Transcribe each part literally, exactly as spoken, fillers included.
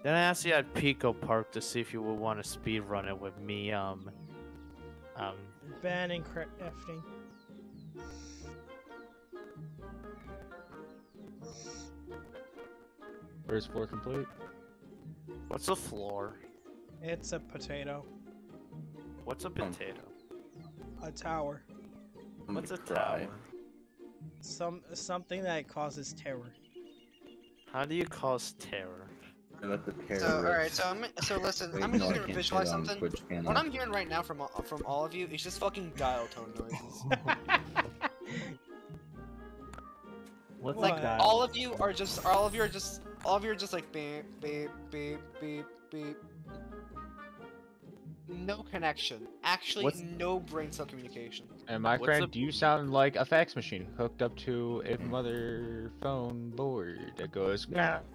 Then I asked you at Pico Park to see if you would want to speed run it with me. Um, um. Banning crafting. First floor complete. What's a floor? It's a potato. What's a potato? A tower. What's a tower? Some something that causes terror. How do you cause terror? So alright, so I'm so listen. Wait, I'm no, just I gonna can't visualize say that on something. Twitch, can What I? I'm hearing right now from all- from all of you is just fucking dial tone noises. What's What? Like that? all of you are just all of you are just all of you are just like beep beep beep beep beep. No connection. Actually, What's- no brain cell communication. And my What's friend, a- do you sound like a fax machine hooked up to a mother phone board that goes?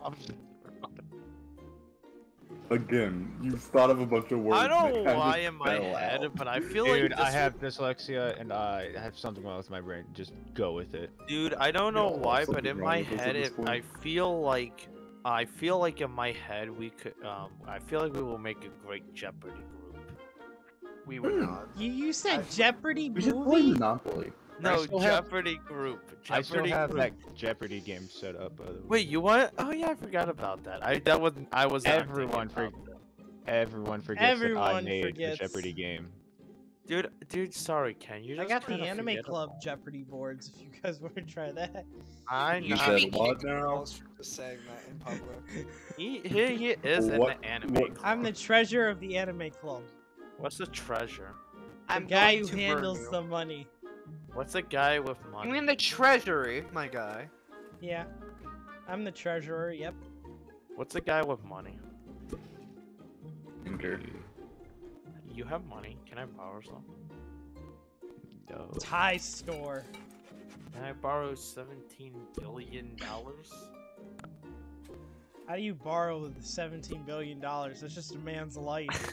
Again, you've thought of a bunch of words. I don't that know kind of why in my fell head, out. but I feel Dude, like I this have dyslexia and uh, I have something wrong with my brain. Just go with it. Dude, I don't know Yeah, why, but something in wrong my with us at head, this it, point. I feel like, I feel like in my head we could, um, I feel like we will make a great Jeopardy group. We would Hmm. not. You you said Jeopardy We should play movie? Monopoly. No, still have- Jeopardy group. Jeopardy I still have group. that Jeopardy game set up. By the way. Wait, you want? Oh yeah, I forgot about that. I that was I was not thinking Everyone for- about that. Everyone forgets that I Everyone made forgets. the Jeopardy game. Dude, dude, sorry, Ken. You I just got the kinda Anime forget Club about- Jeopardy boards. If you guys want to try that. I You know. said Maybe what kick now? balls for just saying that in public. He, he, he is What- in the anime what- club. I'm the treasurer of the Anime Club. What's the treasure? The I'm guy going who to burn handles you. the money. What's a guy with You money? mean the treasury, my guy? Yeah. I'm the treasurer, yep. What's a guy with money? Enter. You have money. Can I borrow some? No. Tie store. Can I borrow seventeen billion dollars? How do you borrow the seventeen billion dollars? That's just a man's life.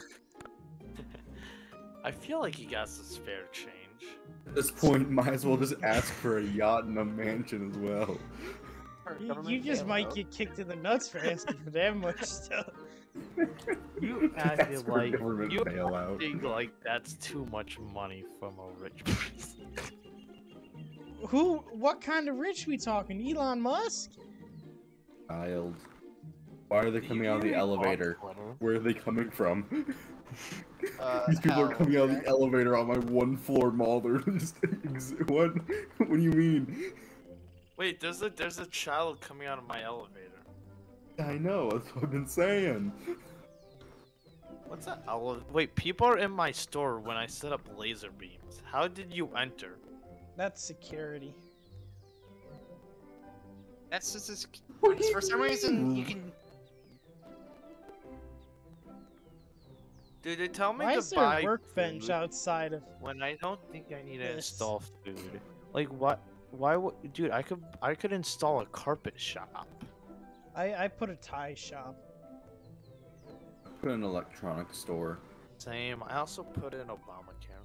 I feel like he got some spare change. At this point, might as well just ask for a yacht and a mansion as well. You, you just might get kicked in the nuts for asking for that much stuff. You Ask acted for a like government you bailout. acting like that's too much money from a rich person. Who? What kind of rich we talking? Elon Musk? Child. Why are they coming out of the You elevator? bought Twitter. Where are they coming from? Uh, These people are hell, coming out of okay. the elevator on my one floor mall. They're just ex- what? What do you mean? Wait, there's a there's a child coming out of my elevator. I know. That's what I've been saying. What's that? Ele- Wait, people are in my store when I set up laser beams. How did you enter? That's security. That's just as, What do you for some reason mean? you can. Dude, they tell me Why to is there buy a workbench food outside of? when I don't think I need to this? install food. Like what? Why would, dude? I could I could install a carpet shop. I I put a tie shop. Put an electronics store. Same. I also put in Obamacare.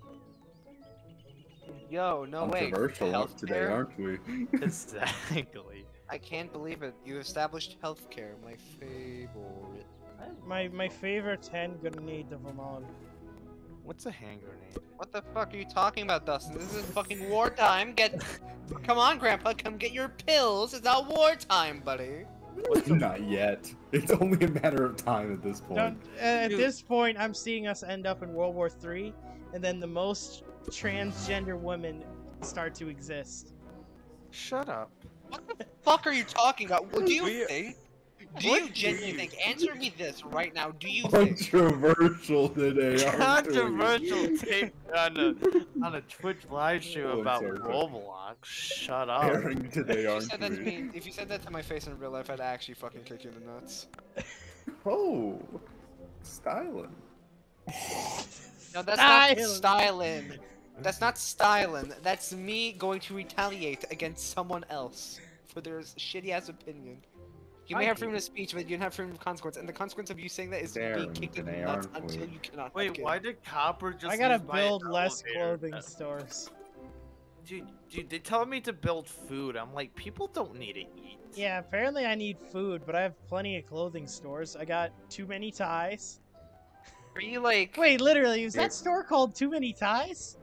Yo, no way. Controversial enough today, Healthcare? aren't we? Exactly. I can't believe it. You established healthcare, my favorite. My my favorite ten grenade of them all. What's a hand grenade? What the fuck are you talking about, Dustin? This is fucking wartime. Get, come on, Grandpa, come get your pills. It's not wartime, buddy. Not yet. It's only a matter of time at this point. Don't, uh, at Dude. this point, I'm seeing us end up in World War Three, and then the most transgender women start to exist. Shut up. What the fuck are you talking about? What do you We- think? Do What you do genuinely you think? Answer me this right now. Do you think? Controversial today, aren't we? Controversial take on a on a Twitch live stream Oh, I'm about sorry, sorry. Roblox. Shut up. Airing today, If you aren't said that to we? me, if you said that to my face in real life, I'd actually fucking kick you in the nuts. Oh, styling. No, that's not Stylin'. styling. That's not styling. That's me going to retaliate against someone else for their shitty ass opinion. You may I have hate freedom of speech, but you don't have freedom of consequence, and the consequence of you saying that is being Daring kicked in the today, nuts aren't until we? you cannot. Wait, again. why did Copper just I gotta use my build less elevator? clothing Uh, stores. dude, dude, they tell me to build food. I'm like, people don't need to eat. Yeah, apparently I need food, but I have plenty of clothing stores. I got Too Many Ties. Are you like? Wait, literally, is Yeah. that store called Too Many Ties?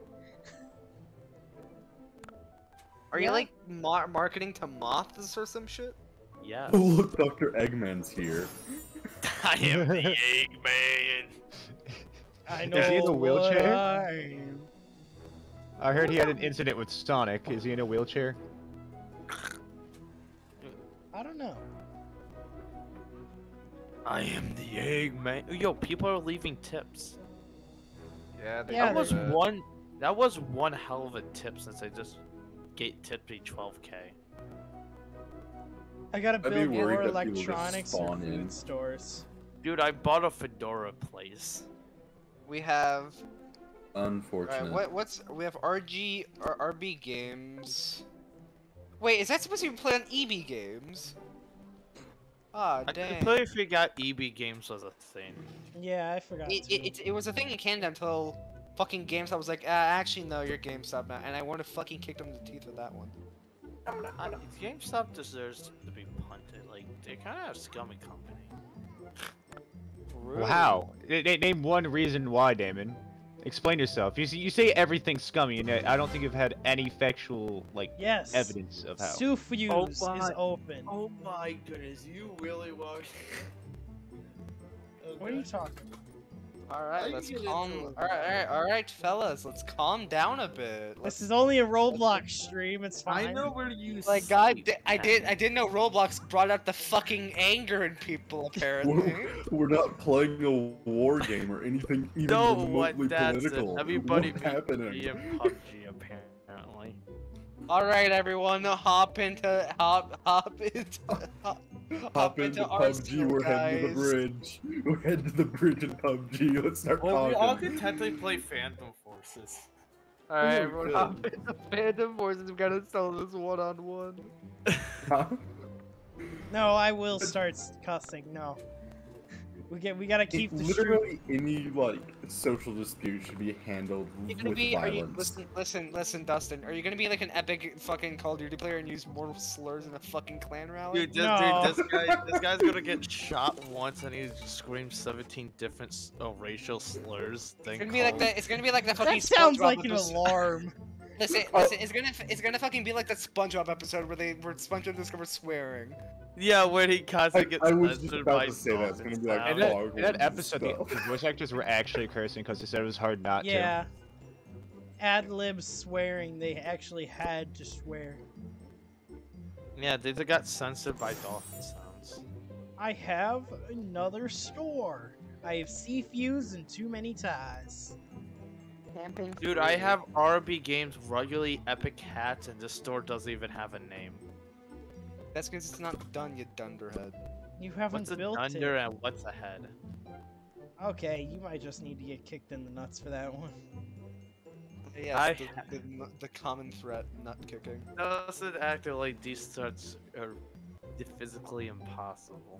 Are Yeah. you like mar marketing to moths or some shit? Yeah. Oh look, Doctor Eggman's here. I am the Eggman. I know Is he in a what wheelchair? I am. I heard he had an incident with Sonic. Is he in a wheelchair? I don't know. I am the Eggman. Yo, people are leaving tips. Yeah, Yeah, That was they're- one. That was one hell of a tip since I just get tipped me twelve K. I gotta I'd be build more worried that people just electronics or spawn food in. stores. Dude, I bought a fedora place. we have. Unfortunate. Alright, what what's we have R G or R B games. Wait, is that supposed to be played on E B games? Ah, I dang. completely forgot E B games was a thing. Yeah, I forgot. It, too. it, it, it was a thing in Canada until fucking GameStop was like, ah, actually no, you're GameStop now, and I want to fucking kick them in the teeth with that one. I, GameStop deserves to be punted. Like, they kind of have scummy company. Wow. N- n- name one reason why, Damon. Explain yourself. You see, you say everything's scummy, and I don't think you've had any factual like Yes. evidence of how. Sufuse Oh is my- open. Oh my goodness, you really want? What are you talking? Alright, I let's get calm. into it. Alright, alright, alright, fellas, let's calm down a bit. This Let's... is only a Roblox stream. It's fine. I know where you. Like, God, sleep di- I did, I didn't know Roblox brought out the fucking anger in people. Apparently. We're, we're not playing a war game or anything even No, remotely what? That's it. political. Everybody What's be happening? in P U B G apparently. All right, everyone, hop into hop hop into hop, Hop into our P U B G, school, we're heading to the guys. bridge. We're heading to the bridge in P U B G, let's start Well, we talking. all could technically play Phantom Forces. All right, Oh, everyone, good. hop into Phantom Forces. We gotta sell this one on one. Huh? No, I will start cussing. No. We get. We gotta keep It- the stream. literally any like social dispute should be handled You gonna with be? Are you violence. listen? Listen, listen, Dustin. Are you gonna be like an epic fucking Call of Duty player and use mortal slurs in a fucking clan rally? Dude, this, No. dude, this guy, this guy's gonna get shot once and he screams seventeen different s- uh, racial slurs. Then It's gonna be like calls- that. It's gonna be like that fucking. That sounds SpongeBob like an episode- alarm. Listen, listen. It's gonna. It's gonna fucking be like that SpongeBob episode where they where SpongeBob discovers swearing. Yeah, when he I, constantly gets I was just censored about by to say that. It's Dog gonna and be like stuff. In that, Hogwarts in that and episode, the, stuff. the voice actors were actually cursing because they said it was hard not Yeah. Ad lib swearing. They actually had to swear. Yeah, they just got censored by dolphin sounds. I have another store. I have C-Fuse and Too Many Ties. Camping. Dude, I have R B Games regularly epic hats and this store doesn't even have a name. That's because it's not done, you dunderhead. You haven't What's a built thunder it. and what's a head? Okay, you might just need to get kicked in the nuts for that one. Yes, I the, ha- the, the, the common threat, nut kicking. Doesn't act like these starts are physically impossible.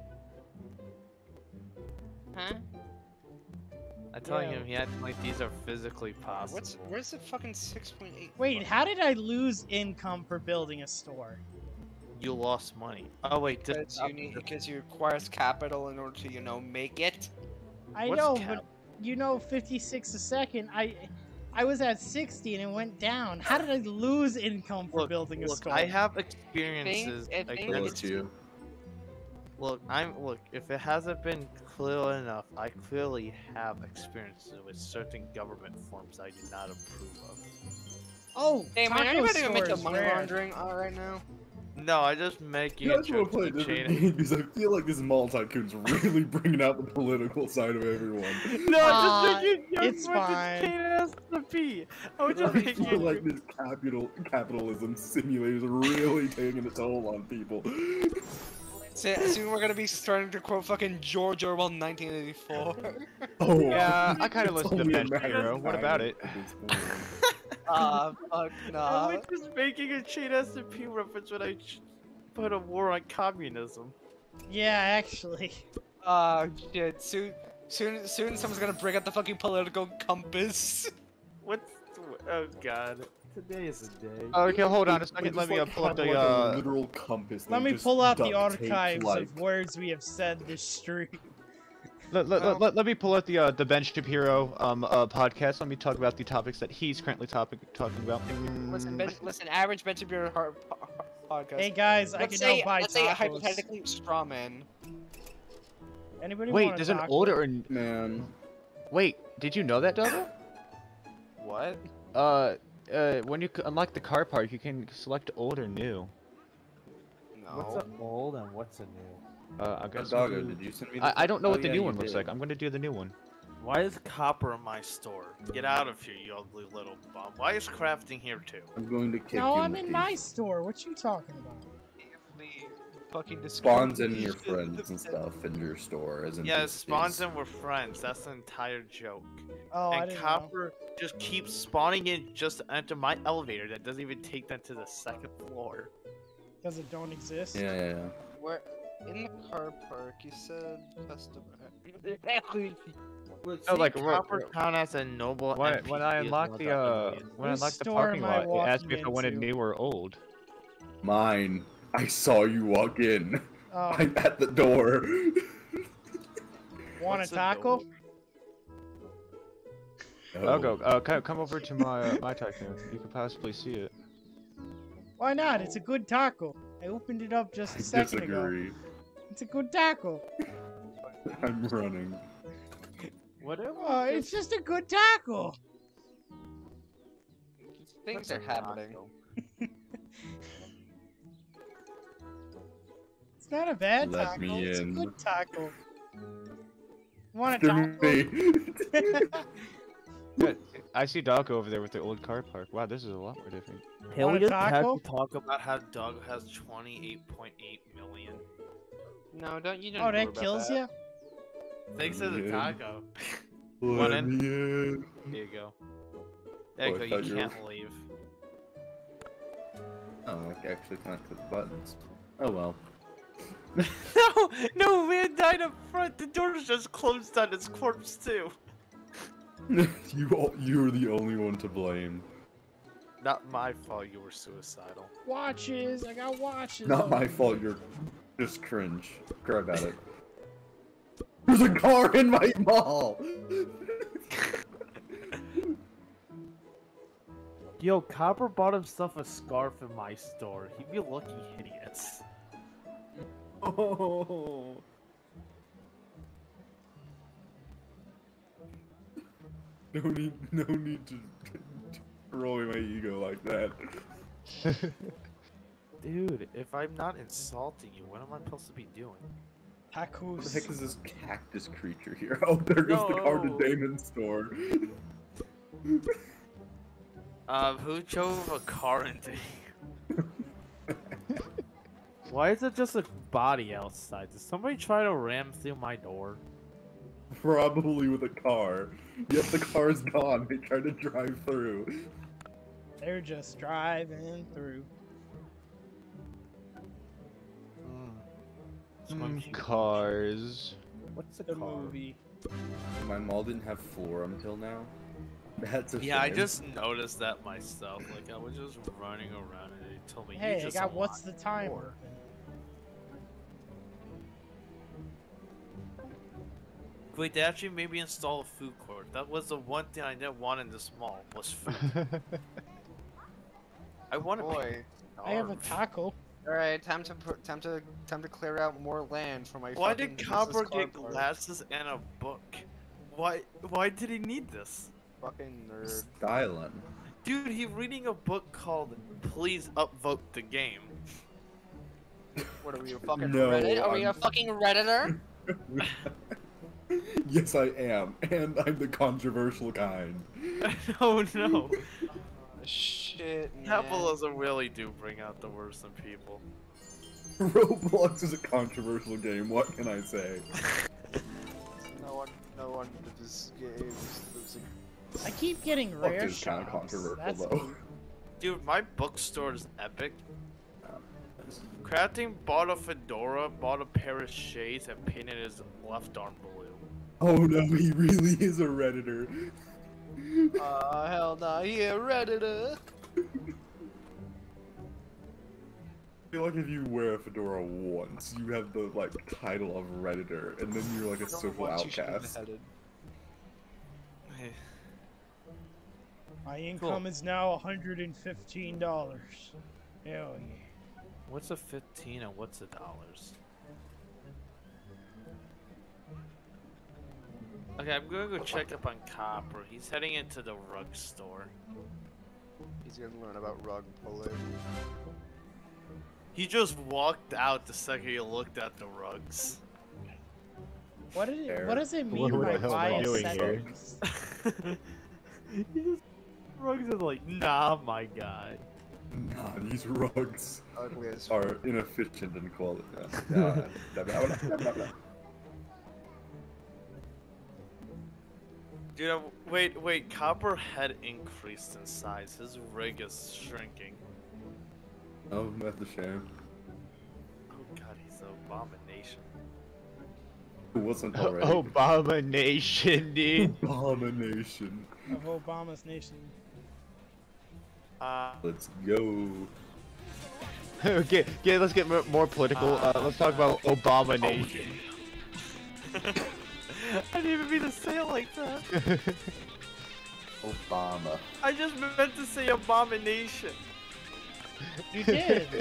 Huh? I'm telling Yeah. him he acted like these are physically possible. What's where's the fucking six point eight? Wait, how did I lose income for building a store? You lost money. Oh wait, this, Because you need because you requires capital in order to you know make it. I What's know, cap- but you know, fifty-six a second. I, I was at sixty and it went down. How did I lose income for look, building a look, store? I have experiences. I think Close against- to you. Look, I'm look. If it hasn't been clear enough, I clearly have experiences with certain government forms I do not approve of. Oh, Hey man, taco anybody gonna make store the is money rare. laundering uh, right now? No, I just make You you guys want to play a different game because I feel like this Mall Tycoon's really bringing out the political side of everyone. No, Uh, just making it's jokes with fine. this K-ass to be. I was just I making feel like jokes. this capital capitalism simulator is really taking a toll on people. So, soon we're gonna be starting to quote fucking George Orwell nineteen eighty-four. Oh, Yeah, I kinda it's listened to only a Ben matter Shapiro. of What time about it? at this point. Ah, fuck I nah. was just making a cheat S and P reference when I ch- put a war on communism. Yeah, actually. Ah, shit. Soon, soon, soon someone's gonna bring out the fucking political compass. What's oh god. Today is the day. Okay, hold on a They second. just, Let me uh, like, pull up have, the like, a uh. literal compass. Let they me just pull out the duct tape, archives like... of words we have said this stream. Let, let, Well- let, let, let me pull out the uh, the Ben Shapiro um uh podcast. Let me talk about the topics that he's currently topic talking about. Listen, Mm, ben, listen, average Ben Shapiro har- har- podcast. Hey guys, I let's can now say, buy let's say tacos. hypothetically straw man. Anybody Wait, want a there's an taco? order in. Man. Wait, did you know that, Doggo? What? Uh, uh, when you c- unlock the car park, you can select old or new. No. What's a old and what's a new? Uh, I guess. Doggo, I'll do- did you send me I, the I don't know oh, what the yeah, new you one looks did. like. I'm gonna do the new one. Why is copper in my store? Get out of here, you ugly little bum. Why is crafting here too? I'm going to kick No, you I'm the in teeth. my store. What you talking about? Fucking Spawns in your discrimination. friends and stuff in your store, isn't Yeah, it? spawns and we're friends. That's the entire joke. Oh, I and didn't know. copper just keeps spawning in just to enter my elevator that doesn't even take them to the second floor. Because it don't exist. Yeah, yeah, yeah. Where in the car park you said customer. Oh, like, what- Coppertown has a noble. When, N P C when I as unlock well the that uh annoys. when I Whose unlock the store parking am I lot, it asked me walking if I wanted into? new or old. Mine. I saw you walk in. Oh, I'm at the door. want a What's a taco? door? Doggo, uh, come, come over to my uh, my Tycoon. You could possibly see it. Why not? It's a good taco. I opened it up just I a second ago. disagree. It's a good taco. I'm running. Whatever. Oh, it's just a good taco. Things are happening. It's not a bad Let taco. me It's in. a good taco. Want a taco? Timothy. Good. I see Doggo over there with the old car park. Wow, this is a lot more different. Can Want we a just taco? have to talk about how Doug has twenty-eight point eight million? No, don't you don't. Oh, worry that about kills that. you? Thanks to the Yeah. taco. Let One in. me in. There you go. There you Oh, go. I You thought you were- can't leave. Oh, like actually connect with the buttons. Oh well. no, no man died up front. The door's just closed on his corpse too. you all, you're the only one to blame. Not my fault. You were suicidal. Watches. I got watches. Not on my me. fault. You're just cringe. Cry about it. There's a car in my mall. Yo, Copper bought himself a scarf in my store. He'd be lucky idiots. Oh. No need, no need to roll my ego like that. Dude, if I'm not insulting you, what am I supposed to be doing? What the Tacos. heck is this cactus creature here? Oh, there goes the car to No. Damon's store. Um, who drove a car into you? Why is it just a body outside? Did somebody try to ram through my door? Probably with a car. Yep, the car's gone. They tried to drive through. They're just driving through. Mm, cars. What's a The car? movie. My mall didn't have floor until now. That's a Yeah, I shame. just noticed that myself. Like, I was just running around and they told me, you Hey, I just got what's the unlocked time door." open. Wait, they actually made me install a food court. That was the one thing I didn't want in this mall, was food. I want to Boy. I have a taco. All right, time to put, time to time to clear out more land for my. Why fucking did Copper useless car get park. glasses and a book? Why Why did he need this? Fucking nerd. Styling. Dude, he's reading a book called Please Upvote the Game. What are we, a fucking No, Reddit? Are we a I'm- fucking Redditor? Yes, I am, and I'm the controversial kind. Oh no. Shit, man. Capitalism really do bring out the worst in people. Roblox is a controversial game. What can I say? No one, no one did this game is losing. I keep getting Fuck rare is kind of shots. controversial That's though. cool. Dude, my bookstore is epic. Crafting bought a fedora, bought a pair of shades, and painted his left arm blue. Oh no, he really is a redditor. Aw, uh, hell nah, he a Redditor. I feel like if you wear a fedora once, you have the like title of Redditor, and then you're like a social outcast. My income cool. is now one hundred fifteen dollars. Hell yeah. What's a fifteen and what's a dollars? Okay, I'm gonna go check up on Copper. He's heading into the rug store. He's gonna learn about rug pulling. He just walked out the second he looked at the rugs. What did it, what does it mean what by the hell am I doing here? Rugs is like, nah, my guy. Nah, these rugs Ugly as are inefficient in quality. Nah, blah, blah, blah, blah, blah. Dude, wait, wait, Copper had increased in size. His rig is shrinking. Oh, that's a shame. Oh god, he's an abomination. It wasn't already. Abomination, dude. Abomination. Of Obama's nation. Uh, Let's go. okay, okay, let's get more political. Uh, let's talk about Abomination. I didn't even mean to say it like that. Obama. I just meant to say abomination. You did.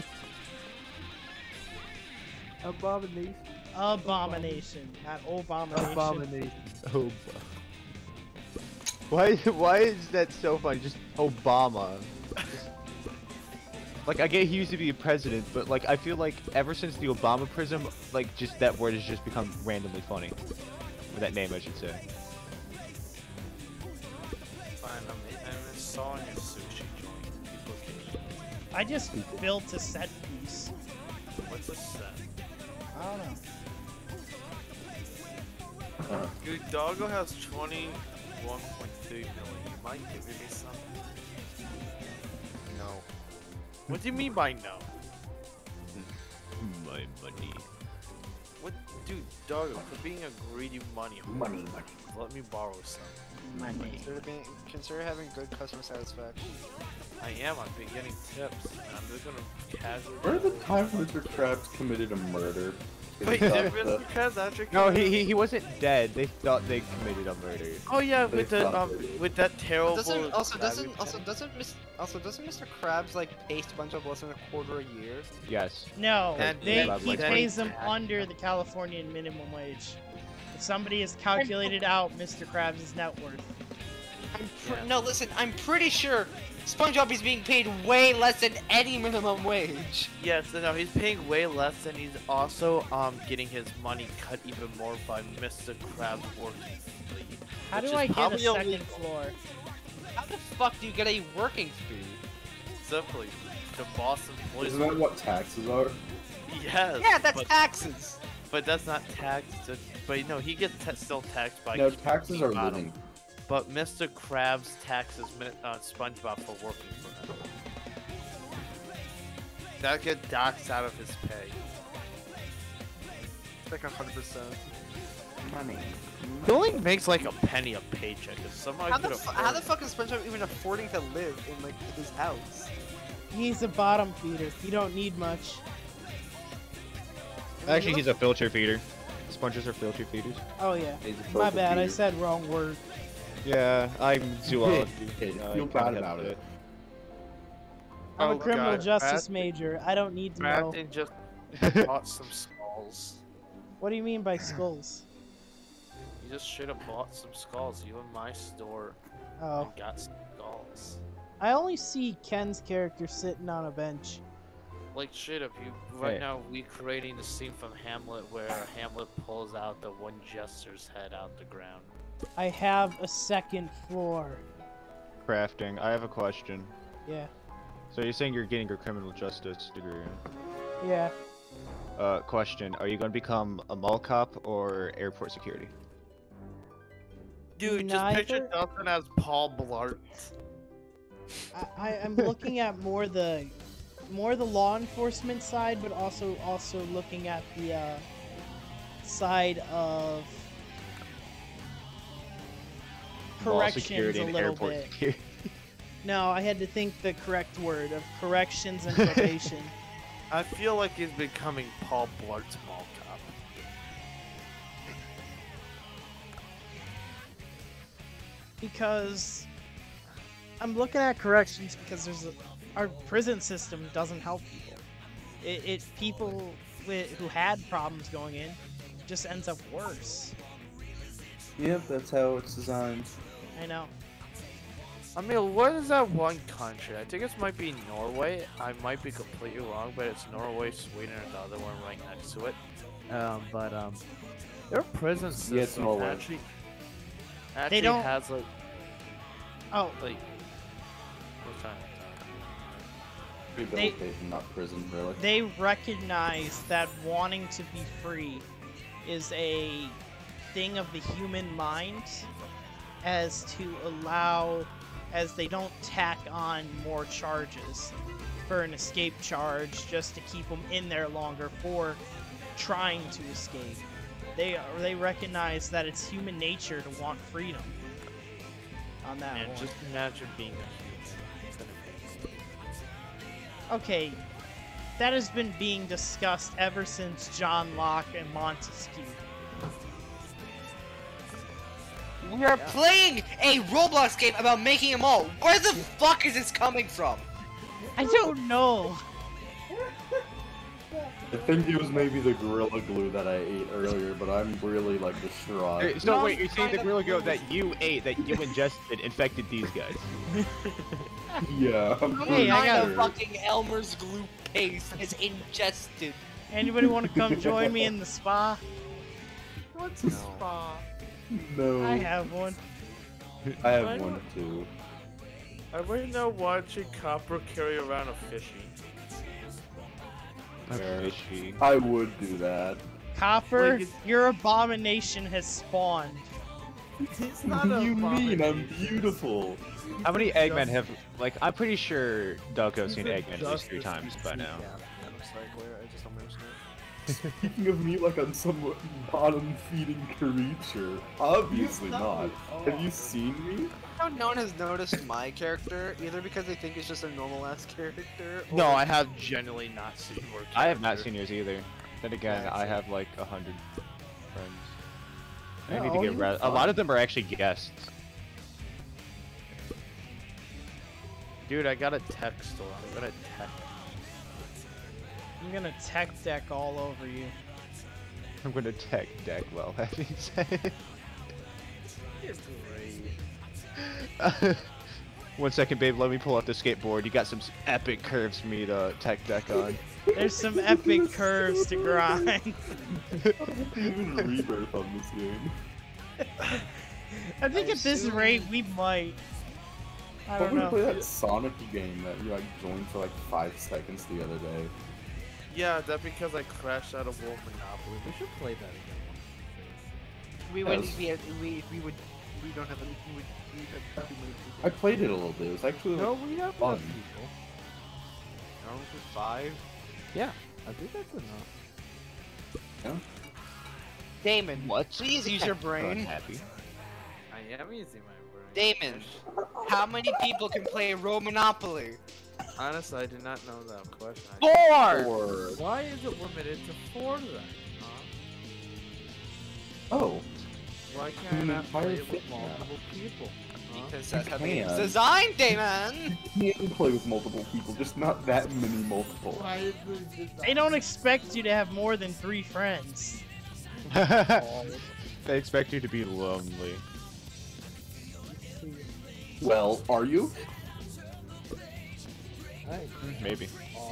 Abomination. Abomination, not Obomination. Abomination. Ob why, why is that so funny? Just Obama. Just, like, I get he used to be a president, but like, I feel like ever since the Obama prism, like, just that word has just become randomly funny. Or that name, I should say. Fine, I'm, I'm installing a sushi joint. People can eat. I just built a set piece. What's a set? I don't know. Uh, Dude, Doggo has twenty-one point three million. You might give me something. No. What do you mean by no? My money. What, dude, Doggo, for being a greedy money whore, money, money. let me borrow some. Money. Consider, being, consider having good customer satisfaction. I am. I've been getting tips. And I'm just gonna casually. Where the time Mister Krabs committed a murder? Wait, did Mister Krabs actually? No, he, he he wasn't dead. They thought they committed a murder. Oh yeah, They with the thought um, they- with that terrible. Doesn't also Krabby doesn't also Patty. doesn't Miss also doesn't Mister Krabs like pay SpongeBob less than a quarter a year? Yes. No, And they, then- he then- pays them under the Californian minimum wage. If somebody has calculated out Mister Krabs' net worth. I'm pr Yeah. No, listen, I'm pretty sure SpongeBob is being paid way less than any minimum wage. Yes, no, he's paying way less, and he's also um getting his money cut even more by Mister Krabs working fee. How which do is I get a probably second illegal. floor? How the fuck do you get a working fee? Simply, the boss employs. Isn't that what taxes are? Yes. Yeah, that's but, taxes. but that's not taxed. But no, he gets ta still taxed by. No, keeping taxes the are bottom. living. But Mister Krabs taxes Mi- uh, SpongeBob for working for him. That gets docked out of his pay. It's like a hundred percent. Money. He only makes like a penny a paycheck. If somebody How could the, fu- afford how the it. fuck is SpongeBob even affording to live in like his house? He's a bottom feeder. He don't need much. Actually, he's a filter feeder. Sponges are filter feeders. Oh yeah. He's a My filter bad, I feeder. said wrong word. Yeah, I'm zoology. Hey, Uh, feel I bad kinda about have it. I'm Oh, a criminal God. justice Crafting- major. I don't need to know. Crafting just bought some skulls. What do you mean by skulls? You just should have bought some skulls. You in my store Oh. and got some skulls. I only see Ken's character sitting on a bench. Like shit, if you right Hey. now recreating the scene from Hamlet where Hamlet pulls out the one jester's head out the ground. I have a second floor. Crafting. I have a question. Yeah. So you're saying you're getting your criminal justice degree? Yeah. Uh, question. Are you going to become a mall cop or airport security? Dude, just picture Neither. Dustin as Paul Blart. I, I, I'm looking at more the more the law enforcement side, but also also looking at the uh, side of Mall corrections security a and little airport bit. security. No, I had to think the correct word of corrections and probation. I feel like he's becoming Paul Blart's mall cop. Because I'm looking at corrections because there's a, our prison system doesn't help people. It, it people with, who had problems going in just ends up worse. Yep, that's how it's designed. I know. I mean, what is that one country? I think it might be Norway. I might be completely wrong, but it's Norway, Sweden, and the other one right next to it. Um, but um, their prison system Yeah, it's Norway. actually actually don't- has like Oh, like what's that? Rehabilitation, not prison, really. they recognize that wanting to be free is a thing of the human mind, as to allow, as they don't tack on more charges for an escape charge just to keep them in there longer for trying to escape. They they recognize that it's human nature to want freedom. On that Man, one. just imagine being a human. Okay, that has been being discussed ever since John Locke and Montesquieu. We are Yeah. playing a Roblox game about making a mall. Where the fuck is this coming from? I don't know. I think it was maybe the Gorilla Glue that I ate earlier, but I'm really, like, distraught. Uh, So No, wait, you're saying the kind of Gorilla Glue weird. that you ate, that you ingested, infected these guys? Yeah, I'm Hey, pretty I got- sure. fucking Elmer's glue paste is ingested. Anybody want to come join me in the spa? What's a spa? No, I have one. I have one too. I right now watching Copper carry around a fishy. Fishy. I would do that. Copper, Like it's- your abomination has spawned. He's What do you mean? I'm beautiful. How many He's Eggmen just- have, like, I'm pretty sure Doggo's seen He's a Eggman at least three justice times by now. Yeah, I'm sorry, where I just don't understand. Speaking of me like I'm some bottom-feeding creature, obviously not. Have you seen me? How no one has noticed my character, either because they think it's just a normal ass character. Or... No, I have genuinely not seen more. I have not character. seen yours either. Then again, Yeah, I have like a hundred friends. I Yeah, need to oh, get you're res- A fine. lot of them are actually guests. Dude, I got a tech store. I'm gonna tech. I'm gonna tech deck all over you. I'm gonna tech deck well, having said. You're great. One second, babe. Let me pull out the skateboard. You got some s- epic curves for me to tech deck on. There's some epic curves to grind. Even rebirth on this game. I think I at this assume- rate we might. I don't I'm gonna play know. that Sonic game that you like joined for like five seconds the other day. Yeah, that's because I crashed out of World Monopoly. We should play that again. we Yes. would, we, had- we, we would, we don't have any, we would, we would have too many people. I played it a little bit. It was actually No, like, we have fun. enough people. No, for five. Yeah, I think that's enough. yeah. Damon, What? please use your brain. Happy. I am using my brain. Damon, how many people can play Road Monopoly? Honestly, I did not know that question. I- Four! Or Why is it limited to four then? Huh? oh, Why An can't I entire play it with fifth now. multiple people? Huh? Because that's how the can. game's designed, Damon! you can play with multiple people, just not that many multiple. Why is it They don't expect you to have more than three friends. They expect you to be lonely. Well, are you? Maybe.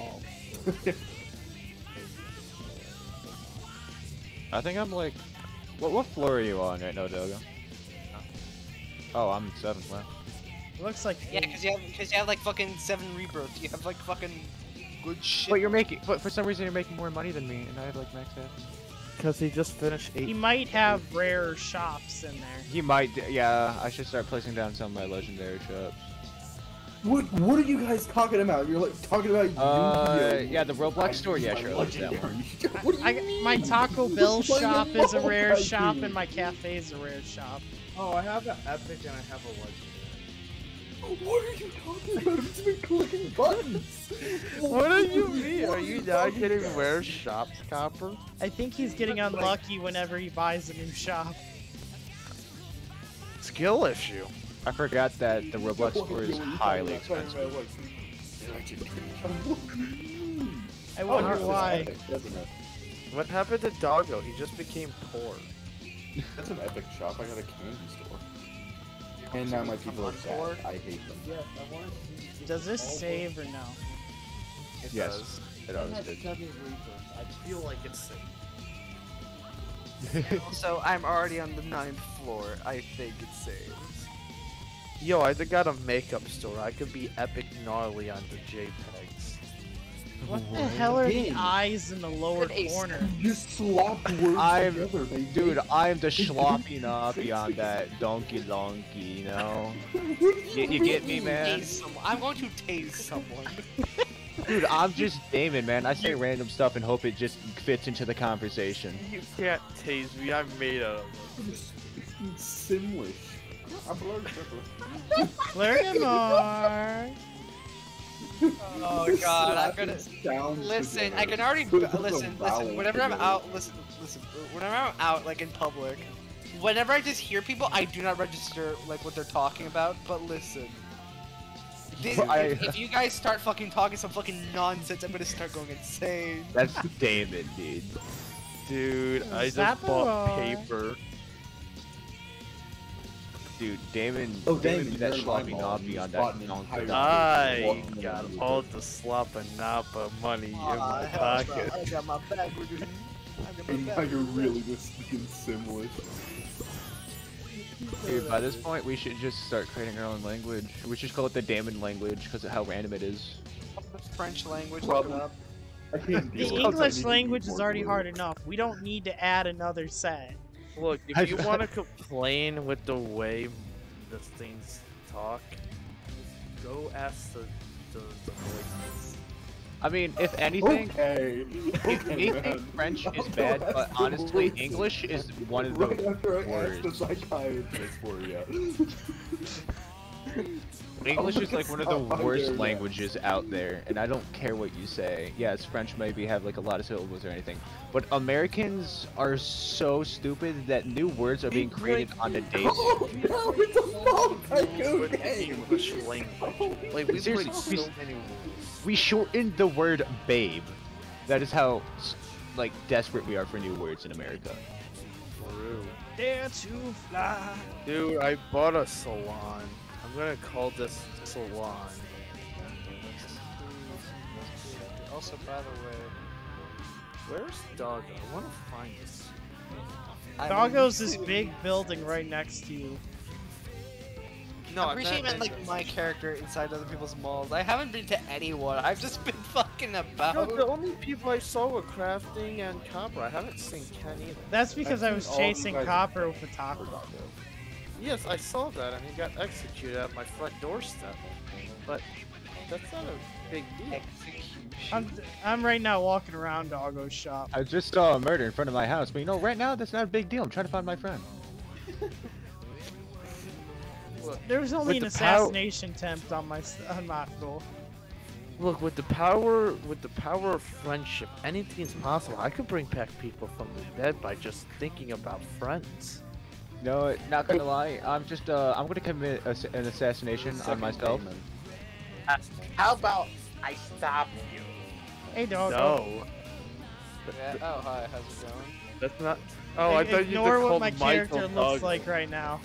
I think I'm like, what what floor are you on right now, Doggo? Oh, I'm seventh. Wow. Looks like Yeah, because you have, because you have like fucking seven rebirths. You have like fucking good shit. But you're making, but for some reason you're making more money than me, and I have like max stats. Because he just finished eight. he might have rare shops in there. You might, d- yeah. I should start placing down some of my legendary shops. What What are you guys talking about? You're like talking about Uh, Yu-Gi-Oh! yeah, the Roblox store. Yeah, My sure. Let's do that one. legendary. What do you I, mean? my Taco Bell Just play shop the is a rare Tycoon. shop, and my cafe is a rare shop. Oh, I have an epic and I have a legendary. What are you talking about? I'm just been clicking buttons. What do you mean? Are you not getting rare shops, Copper? I think he's getting unlucky whenever he buys a new shop. Skill issue. I forgot that the Roblox score is highly expensive. I wonder Oh, why. Epic, doesn't it? What happened to Doggo? He just became poor. That's an epic shop. I got a candy store. And now my people are sad. I hate them. Does this save or no? It Yes. does. It always did. I feel like it's safe. So I'm already on the ninth floor. I think it saves. Yo, I just got a makeup store. I could be epic gnarly on the JPEGs. What the hell are the Dang. eyes in the lower Good ace. corner? You slapped words I'm- together, baby. Dude, I'm the sloppy nappy on that donkey donkey, you know? You, you get me, man? Tase someone. I'm going to tase someone. Dude, I'm just Damon, man. I say random stuff and hope it just fits into the conversation. You can't tase me. I'm made out of it. Simlish. Learn more. Oh god, I'm gonna Sounds listen. together. I can already Put- put listen. the vowels Listen. Whenever I'm together. out, listen. Listen. Whenever I'm out, like in public, whenever I just hear people, I do not register like what they're talking about. But listen, This- I- if, if you guys start fucking talking some fucking nonsense, I'm gonna start going insane. That's Damon, dude. Dude, I just Zappa. bought paper. Dude, Damon, Oh, Damon Damon, did that you're sloppy my nappy mom. on Bought that an donkey entire- donkey. I Walking got around all with the slop and nappa money in Aw, my hell pocket. no, I got my bag. We're doing- I got my And now bag. you're really just speaking Simlish. Dude, by this point, we should just start creating our own language. We should call it the Damon language because of how random it is. French language. Look Probably. it up. I can't The deal with English it. language is already hard enough. We don't need to add another set. Look, if you want to complain with the way the things talk, go ask the, the, the voices. I mean, if anything, Okay. if Okay, anything, man. French is I'll bad, ask but the honestly, voices. English is one of Right the after I ask the worst. psychiatrist for you. English is like one of the How dare worst that. languages out there, and I don't care what you say. Yes, French maybe have like a lot of syllables or anything, but Americans are so stupid that new words are being created on a daily. Oh no, it's a small Tycoon With the game! English language. Like, we Seriously, played so we- many rules. We shortened the word babe. That is how like desperate we are for new words in America. True. Dare to fly. Dude, I bought a salon. I'm gonna call this salon. Also, by the way, Where's Doggo? I wanna find this. I Doggo's mean, this big building right next to you. No, I I'm appreciate not- meant like my character inside other people's malls. I haven't been to anyone. I've just been fucking about. No, the only people I saw were Crafting and Copper. I haven't seen Ken either. That's because I seen was all of you chasing guys- Copper with a taco. Yes, I saw that, and he got executed at my front doorstep. But that's not a big deal. Execution. I'm, I'm right now walking around Doggo's shop. I just saw a murder in front of my house, but you know, right now that's not a big deal. I'm trying to find my friend. There was only an With the pow- assassination attempt on my s- on my floor. Look, with the power, with the power of friendship, anything is possible. I could bring back people from the dead by just thinking about friends. No, not gonna lie. I'm just uh, I'm gonna commit a, an assassination on myself. How about I stop you? Hey, Doggo. No, Yeah. Oh hi, how's it going? that's not. Oh, I thought you Ignore called what my Michael character looks Doggo. like right now.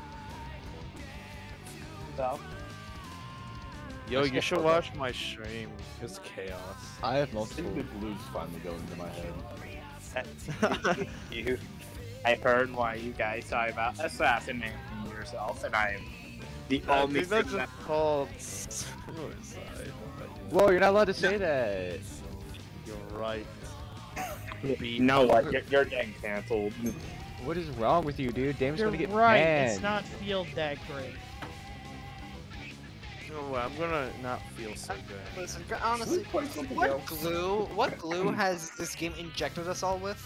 So, Yo, you should watch my stream. It's chaos. I have I multiple. think the blues finally go into my head. you, I've heard why you guys talk about assassinating yourself, and I'm the I only think that's thing that just called suicide. Whoa, you're not allowed to say that. You're right. you know what? You're, you're getting canceled. What is wrong with you, dude? Damon's You're gonna get right. banned. It's not feel that great. You know what? I'm gonna not feel so good. Listen, gr- honestly, Play something what else. glue? What glue has this game injected us all with?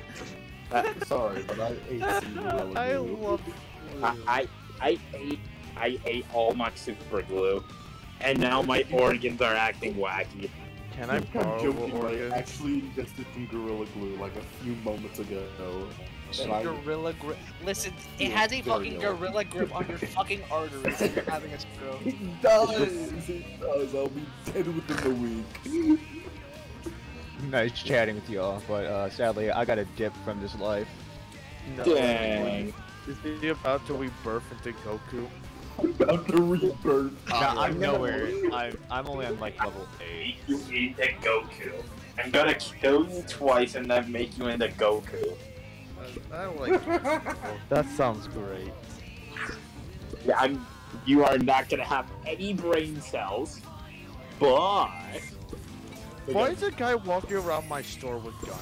Sorry, but I ate I Cinderella. love. I, I, I hate I ate all my super glue, and now my organs are acting wacky. Can I I'm borrow joking, but I organs? actually ingested some Gorilla Glue like a few moments ago. And I, Gorilla grip. Listen, it Yeah, has a there fucking you go. gorilla grip on your fucking arteries and you're having a stroke. it does! It does! I'll be dead within the week. Nice chatting with y'all, but uh, sadly I got a dip from this life. No. Dang. Is he about to rebirth into Goku? I'm about to rebirth. No, I'm nowhere. I'm I'm only on like level eight. You eat a Goku. I'm gonna kill you twice and then make you into Goku. I like that sounds great. Yeah, I'm. You are not gonna have any brain cells, but. Why is a guy walking around my store with guns?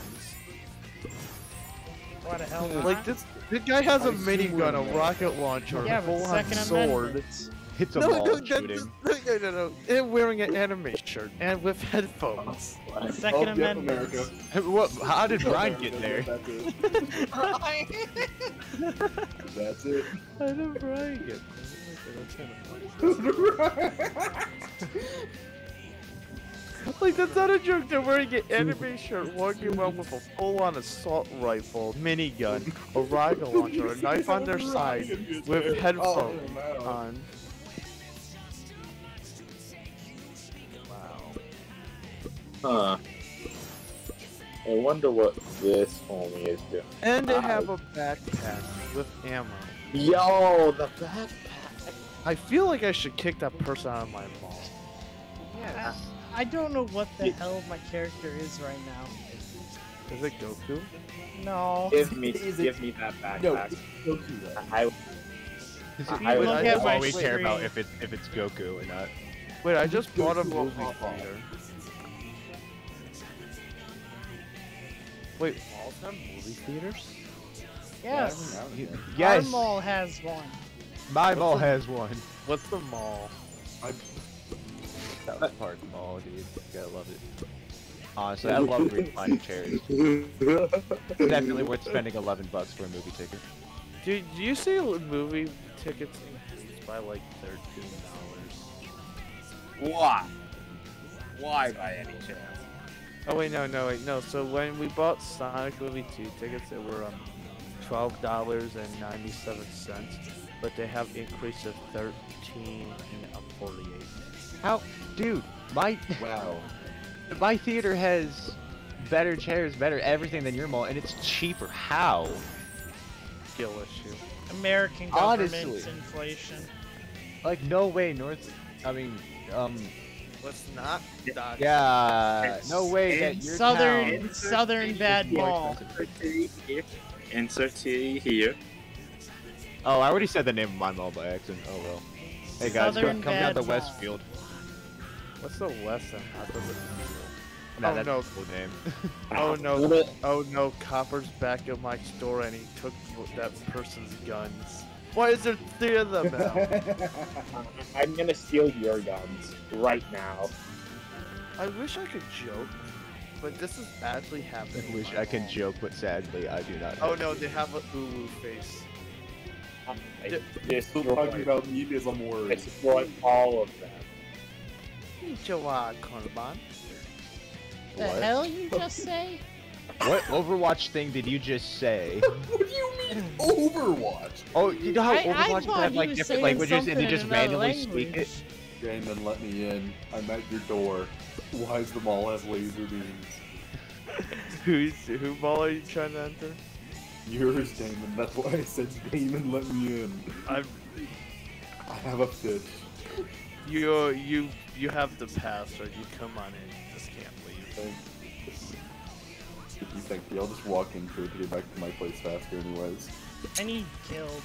What the hell? Like this, this guy has a I minigun, a swear. rocket launcher, Yeah, a but full-on Second sword. Amendment. It's a No, ball no, that- shooting. no, no, no, no, and wearing an anime shirt and with headphones. Second Oh, yep, Amendment. America. What? How did Brian get there? That's it. That's it. I don't Brian get Like, that's not a joke. They're wearing an anime shirt, walking around with a full-on assault rifle, minigun, a rocket launcher, a knife on their side, with headphones Oh, no. on. Huh. I wonder what this homie is doing. And they have a backpack with ammo. Yo, the backpack. I feel like I should kick that person out of my mall. I, I don't know what the hell my character is right now. Is it Goku? No. Give me, Is it- give me that No, backpack. it's Goku though. I, If I- you I would- look I at just- my All we care about screen- if it's if it's Goku or not. Wait, I just bought a Goku will movie pop off. theater. Wait, malls have movie theaters? Yes. Yes, Our mall has one. my mall What's the- has one. What's the mall? South Park Mall, dude. Gotta love it. Honestly, I love reclining chairs. Definitely worth spending eleven bucks for a movie ticket. Dude, do you see movie tickets increased by like thirteen dollars? why? Why by any chance? Oh wait, no, no, wait, no. So when we bought Sonic Movie two tickets, they were um twelve dollars and ninety-seven cents, but they have increased to thirteen and um, forty-eight. How, dude? My Wow. my theater has better chairs, better everything than your mall, and it's cheaper. How? Skill issue. American government Honestly. inflation. Like, no way, North. I mean, um, Let's not dodge. yeah, no way that your Southern town. Southern Bad more Mall. expensive. Insert T here. Insert T here. Oh, I already said the name of my mall by accident. Oh well. Hey guys, Southern come, come down Bad to Mall. Westfield. What's the lesson? I thought it was No, Oh, that's no. the full name. Oh no! Hold it. Oh no! Copper's back at my store and he took that person's guns. Why is there three of them now? I'm gonna steal your guns right now. I wish I could joke, but this is actually happening. I in wish my I could mall. joke, but sadly I do not. Oh have no! to. They have a Ulu face. I D- Still talking destroy, about me because I'm I worried. destroy all of them. Konnichiwa, Konban. The What? hell you just say? What Overwatch thing did you just say? What do you mean Overwatch? Oh, you know how I, I Overwatch thought have he like was different saying languages and something they in just another randomly speak language. it? Damon, let me in. I'm at your door. Why does the mall have laser beams? Who's who ball are you trying to enter? Yours, Damon. That's why I said, Damon, let me in. I'm I have a fish. you you you have the pass, or you come on in. You just can't leave. Thank you. Thank you. I'll just walk into it to get back to my place faster, anyways. I need killed.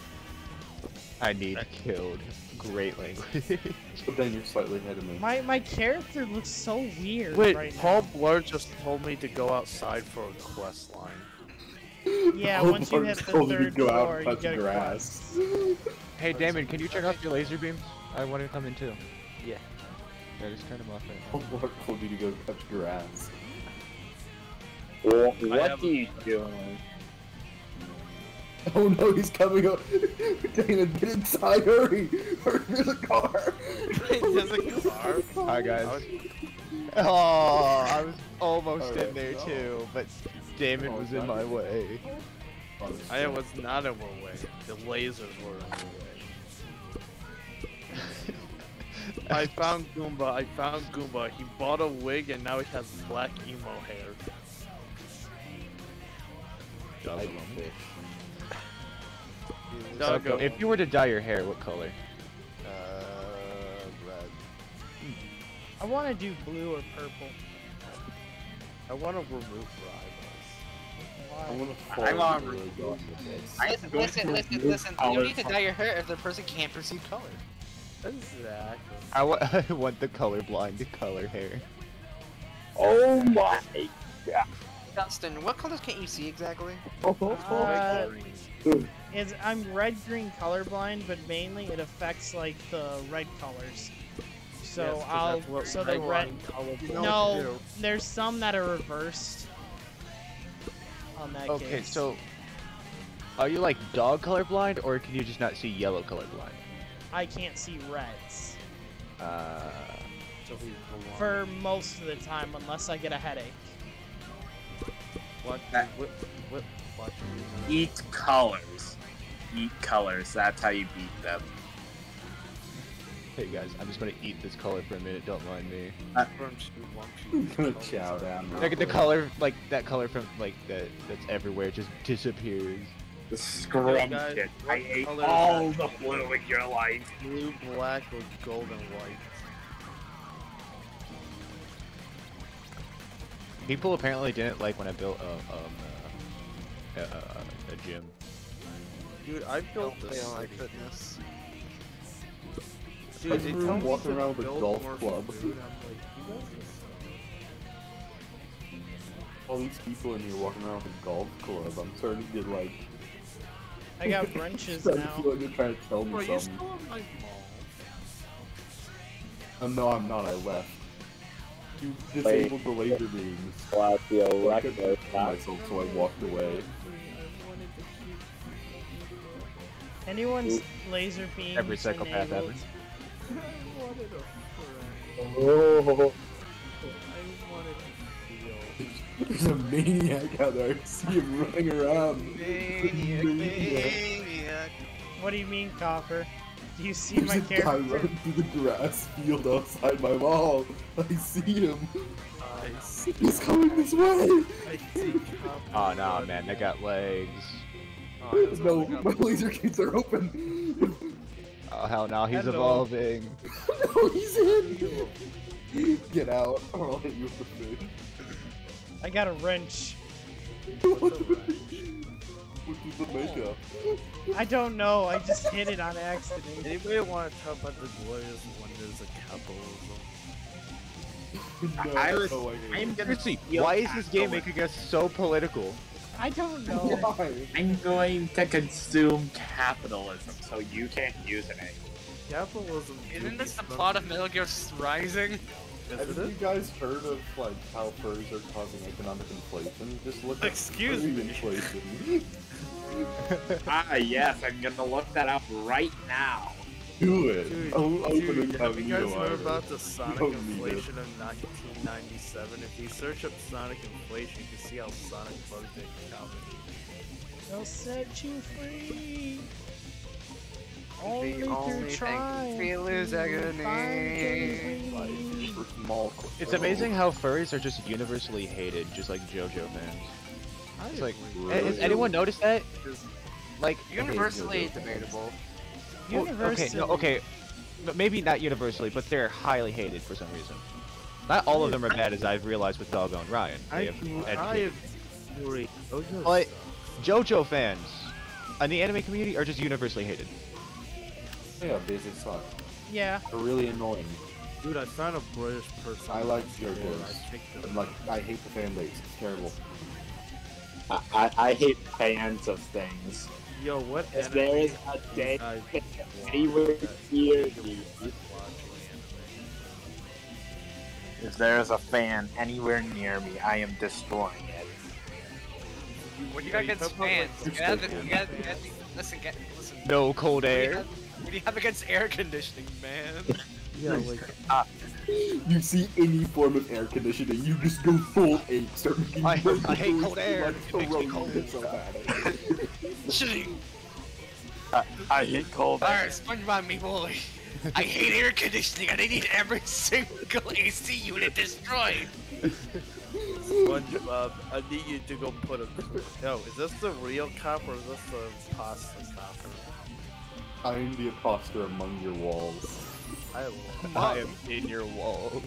I need killed. Great language. But then you're slightly ahead of me. My my character looks so weird Wait, right Paul now. Blur just told me to go outside for a quest line. Yeah, Oh, once you Mark hit the told you to third go out floor, and you touch get a grass. quest. Hey Damon, can you turn off your laser beams? I want to come in too. Yeah. Yeah, just turn them off right Oh, now. Mark told you to go touch grass. Well, I what have are you doing? Oh no, he's coming up. Dana, get inside, hurry! Hurry, there's a car! There's a car. Hi guys. I was- Oh, I was almost Alright, in there no. too, but Damon Oh, was in that my is- way. I was not in my way. The lasers were in my way. I found Goomba. I found Goomba. He bought a wig and now he has black emo hair. Doggo. Doggo. If you were to dye your hair, what color? Uh, red. I want to do blue or purple. I want to remove rivals. I want to I fall want- into the darkness. I- Listen, listen, listen, listen. You don't need to dye your hair if the person can't perceive color. Exactly. I, wa I want the colorblind to color hair. Oh my Dustin, what colors can't you see exactly? Uh, Green. is I'm red-green colorblind, but mainly it affects like the red colors. So Yes, 'cause I'll that's what so the red. colorblind No, do. there's some that are reversed. On that Okay, case. so are you like dog colorblind, or can you just not see yellow colorblind? I can't see reds Uh, So he's blind. for most of the time, unless I get a headache. What? That- What? What? What? Eat colors. Eat colors. That's how you beat them. hey guys, I'm just gonna eat this color for a minute. Don't mind me. I'm gonna chow down. real Like the quick. color, like that color from like that that's everywhere just disappears. The scrum guys, shit. what I hate color is all that? the blue in your life. Blue, black, or gold and white? People apparently didn't like when I built a um uh, a, a, a gym. Dude, I built Don't this. play on city. fitness. Dude, Like, they we're tell me walking to around with a build golf more club. food, I'm like, you guys are All these people in here walking around with a golf club. I'm starting to get like. I got wrenches starting to now. feel like you're trying to tell so- Bro, me you something. still in my mall. Oh, no, I'm not. I left. You Wait. disabled the laser beams. Wow, the I couldn't control myself, so I walked away. Anyone's laser beam Every psychopath enabled. happens. I wanted a friend. Oh. I wanted to feel. There's a maniac out there. I see him running around. Maniac, maniac. What do you mean, Copper? Do you see There's my a guy character? running through the grass field outside my wall. I see him. I see. He's coming this way. I see. Copper. Oh no, man, they got legs. Oh, I was No, looking up- my laser gates are open. Oh hell no, he's Hello. evolving. No, he's in. Get out, or I'll hit you with the fish. I got a wrench. What does the makeup? I don't know. I just hit it on accident. Anybody want to talk about the glorious wonders of capitalism? No, I was- no, I hate I'm it. gonna Seriously, steal why is this game capital. making us so political? I don't know. Why? I'm going to consume capitalism, so you can't use it anymore. Capitalism. Isn't this the plot of Metal Gear Rising? Is Have it? you guys heard of like how furs are causing economic inflation? Just look at Excuse furry me. inflation. Ah, yes, I'm gonna look that up right now. Do it. Dude, I'll open dude, it have you guys Magneto heard out. about the Sonic don't need it. inflation of nineteen ninety-seven? If you search up Sonic inflation, you can see how Sonic bugged it out. They'll set you free. Only The through only thing trying. feelers to agony. find things we Like, need. for small. It's amazing how furries are just universally hated, just like JoJo fans. It's like, Really? has anyone noticed that? Like, Universally debatable. well, okay, Universally. no, okay, but maybe not universally, but they're highly hated for some reason. Not all of them are bad, as I've realized with Doggo and Ryan. They I, have I educated. agree. Oh, yes. But JoJo fans in the anime community are just universally hated. Yeah, basic suck. Yeah. They're really annoying. Dude, I found a British person. I like Yeah, JoJo's. I think I'm like, I hate the fan base. It's terrible. I, I, I hate fans of things. Yo, what If anime there is a do you day guys anywhere watch that near you me, watch anime? if there is a fan anywhere near me, I am destroying it. What do you got against fans? You gotta, you gotta, you gotta, listen, get, listen. No cold What do you air. have- What do you have against air conditioning, man? Yeah, like You see any form of air conditioning, you just go full ape, start making I- breakers I hate cold air. like It makes me Corona cold. gets so bad. I, I hate cold. Alright, SpongeBob me boy. I hate air conditioning and I need every single A C unit destroyed. SpongeBob, I need you to go put a. Yo, is this the real cop or is this the pasta cop? I'm the imposter among your walls. I love. I am in your walls.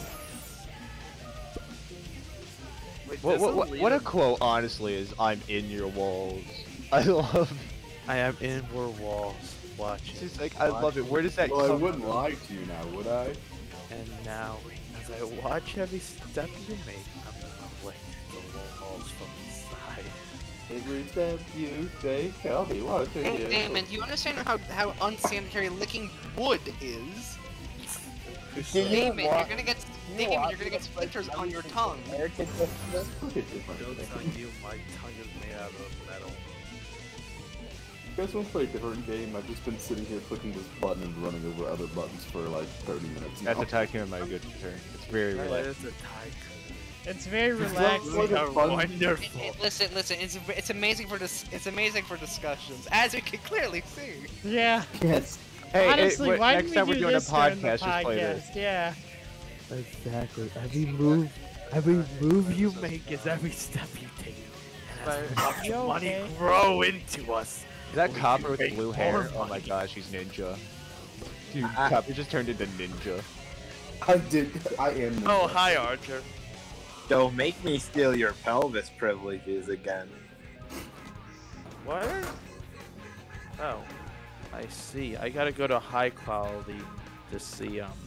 Wait, What, this what, is what, what a leading- quote, honestly, is I'm in your walls. I love. I am in your walls, watching. It's just like, I love it. Where does that Well, I come wouldn't from? lie to you now, would I? And now, as I watch every step you make, I'm gonna lick the walls from inside. Every step you take, tell me what to Hey, do. Damon, do you understand how, how unsanitary licking wood is? Do you Damon, you're want- gonna get you Damon, want you're gonna me get to play splinters on your something tongue. air conditioning? Look at different Don't things. tell you my tongue is made out of metal. You guys want to play a different game? I've just been sitting here clicking this button and running over other buttons for like thirty minutes now. That's a Tycoon, my good sir. It's very That relaxing. is a tycoon. It's very It's relaxing. like a fun- Wonderful. It- it- listen, listen, it's it's amazing for dis it's amazing for discussions, as we can clearly see. Yeah. Yes. Hey, Honestly, it, why next didn't time we we're do doing a this during the podcast, just play this. podcast? Yeah. Exactly. Every move, every move you make is every step you take. And as much You money okay? grow into us. Is that Copper with make blue more hair? Oh my money. gosh, he's ninja. Dude, I- Copper just turned into ninja. I did. I am. Oh, hi, Archer. Don't make me steal your pelvis privileges again. What? Oh, I see. I gotta go to high quality to see, um...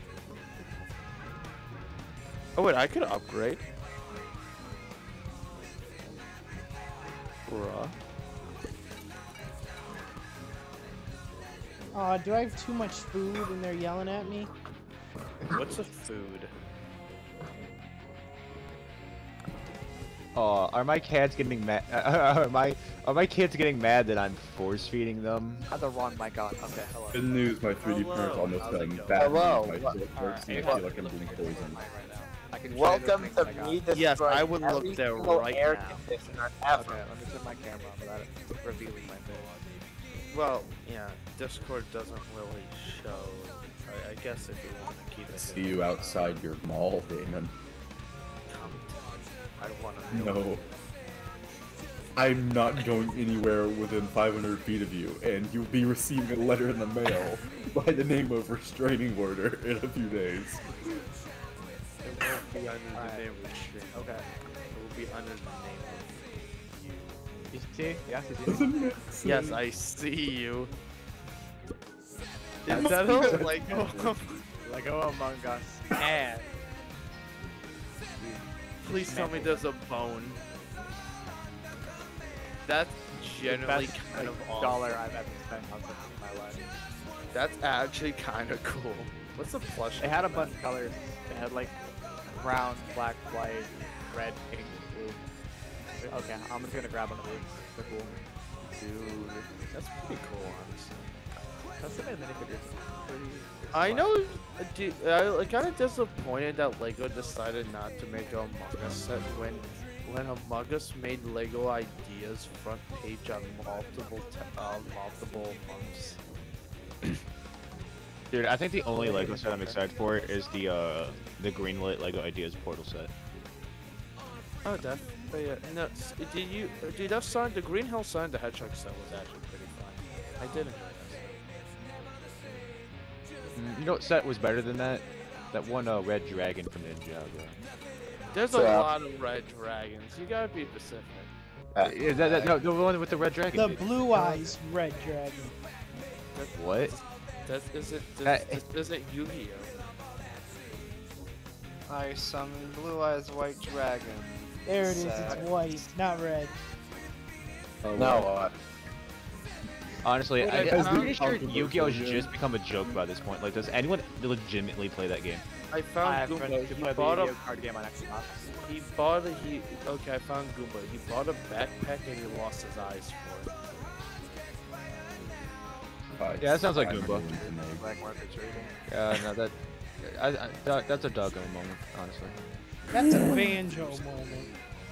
Oh wait, I could upgrade. Bruh. Aw, do I have too much food and they're yelling at me? What's a food? Oh, are my cats getting mad? Are my are my kids getting mad that I'm force feeding them? Other one, my god. Okay, hello. Good news, my three D Hello, printer's almost how's it done. going? Bad Hello, news, my what- shit hurts and I Alright, feel like I'm being poisoned. Right now. I can show you the Welcome things to I got. me destroying Yes, I would look every there single right air now. conditioner ever. Okay, let me turn my camera on without it revealing my face. Well, yeah, Discord doesn't really show. I, I guess if you want to keep it. See you outside your mall, Damon. Come to me. I want to know. No. I'm not going anywhere within five hundred feet of you, and you'll be receiving a letter in the mail by the name of restraining order in a few days. It won't be under the Alright. name of Stream. Okay. It will be under the name of you. You see? Yes, you see? Doesn't make sense. Yes, I see you. Is that a Lego? Lego Among Us. And Please tell me there's a bone. That's the generally best kind of like, awesome. dollar I've ever spent on something in my life. That's actually kind of cool. What's the plush? It had a bunch of colors. It had like brown, black, white, red, pink, blue. Okay, I'm just gonna grab one of these. They're cool. Dude, that's pretty cool, honestly. That's the minifigures. Pretty. I know. uh, Dude, I like, kind of disappointed that Lego decided not to make a Among Us set when, when Among Us made Lego Ideas front page on multiple te uh, multiple months. Dude, I think the only Lego set I'm excited for is the uh the greenlit Lego Ideas portal set. Oh, that. But yeah, no. s- Did you? Dude, that Sonic, the Green Hill Sonic the Hedgehog set was actually pretty fun. I did enjoy that. Mm, You know what set was better than that? That one uh, red dragon from Ninjago. There's a Yeah. lot of red dragons. You gotta be specific. Is that, that no the one with the red dragon? The dude. blue eyes red dragon. What? That isn't. That- This, this isn't Yu-Gi-Oh. I summon Blue Eyes White Dragon. There it is. Sad. It's white, not red. Oh, No, well. uh, Honestly, I, Whatever. I'm pretty sure Controversial Yu-Gi-Oh! has game. just become a joke by this point. Like, does anyone legitimately play that game? I I found have friends Goomba. who He play the bought a Yu-Gi-Oh card game on Xbox. he bought a he. Okay, I found Goomba. He bought a backpack and he lost his eyes for it. Five, Yeah, that sounds like five Goomba. hundred and eight. Black market trading. Yeah, no, that, I, I, that that's a Doggo moment, honestly. That's a banjo moment.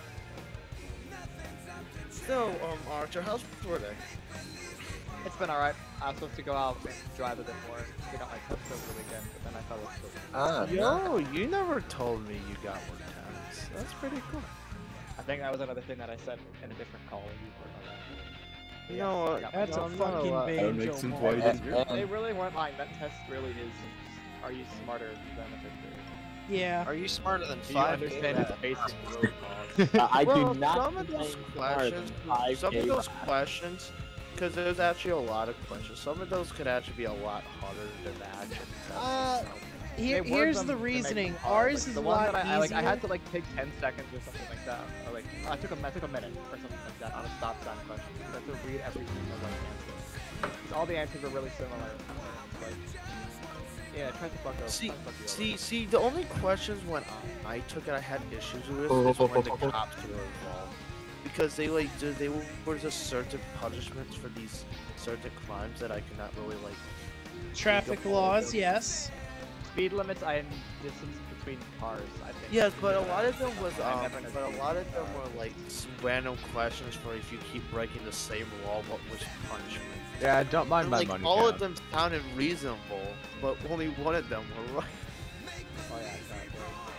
So, um, Archer, how's your day? It's been alright. I was supposed to go out and drive a bit more. We got my test over the weekend, but then I fell asleep. Ah, Yo, you never told me you got more times. That's pretty cool. I think that was another thing that I said in a different call. You were on that. You Yeah, know I what? got That's No, a I'm not fucking allowed- That banjo makes sense why you moment. didn't do it. They really weren't lying. That test really is. Are you smarter than a fifth grader? Yeah. Are you smarter than Do you five? understand its basic root cause? Uh, I well, do not some of those complain more than questions, five some K of those back. questions, because there's actually a lot of questions. Some of those could actually be a lot harder than the action test. Uh, itself. Here, They word here's them the to make reasoning. them hard. Ours Like, is the a one lot that I, I like. I easier. had to like take ten seconds or something like that. Or like I took a I took a minute or something like that on a stop sign question. I had to read every single like answer. 'Cause all the answers were really similar. Like, yeah, try to fuck up. See, try to fuck you see, over. see. The only questions when I took it, I had issues with is when the cops were involved, because they like do- they were just certain punishments for these certain crimes that I could not really like. Traffic laws, yes. Speed limits and distance between cars. I think. Yes, but a lot of them was I um, never know. but a lot of them were like some random questions for if you keep breaking the same law, what was punishment? Yeah, I don't mind And, my like money. all count. of them sounded reasonable, but only one of them were right. Oh yeah, exactly.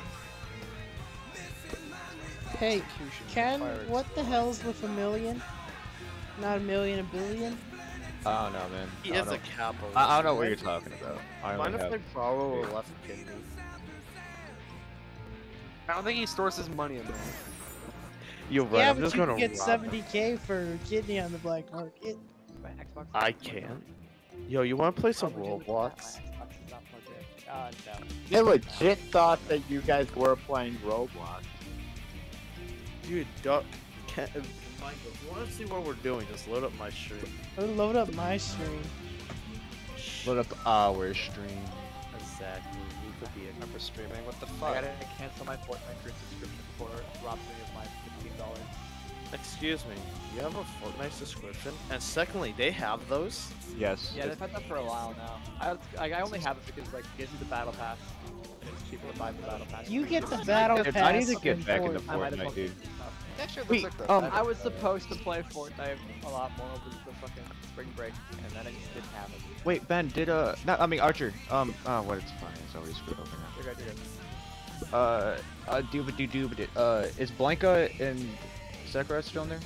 Hey, Ken, what the hell's with a million? Not a million, a billion? I don't know, man. He I is don't a know. capitalist. I, I don't know what right? you're talking about. I Mind only if have... I borrow a left kidney? I don't think he stores his money in there. You're right. Yeah, I'm but just you gonna can get rob seventy him. K for kidney on the black market. My Xbox. I can. Yo, you wanna play some Oh, would you look at that? Roblox? My Xbox is not plugged in. Uh, no. They legit thought that you guys were playing Roblox. Dude, duck. Can, uh, Michael, if you wanna see what we're doing, just load up my stream. Or load up my stream. Load up our stream. Exactly. You could be a Remember streaming? What the I fuck? gotta cancel my Fortnite free subscription before it robs me of my fifteen dollars. Excuse me, you have a Fortnite subscription? And secondly, they have those? Yes. Yeah, they've had that for a while now. I like, I only have it because like it gives you the battle pass. And it's cheaper to buy the battle pass. You for get the years. battle Dude, pass. I need to get in back into Fortnite. I might have Fortnite, fucked dude. up. It actually looks Wait, like the um, I was supposed to play Fortnite a lot more over the fucking spring break, and then I just didn't have it. Wait, Ben, did uh, not, I mean Archer. Um, oh, what? It's fine. It's already screwed over now. You're good, you're good. Uh, uh, dooba doo dooba doo. Uh, is Blanca and Sakura still in there?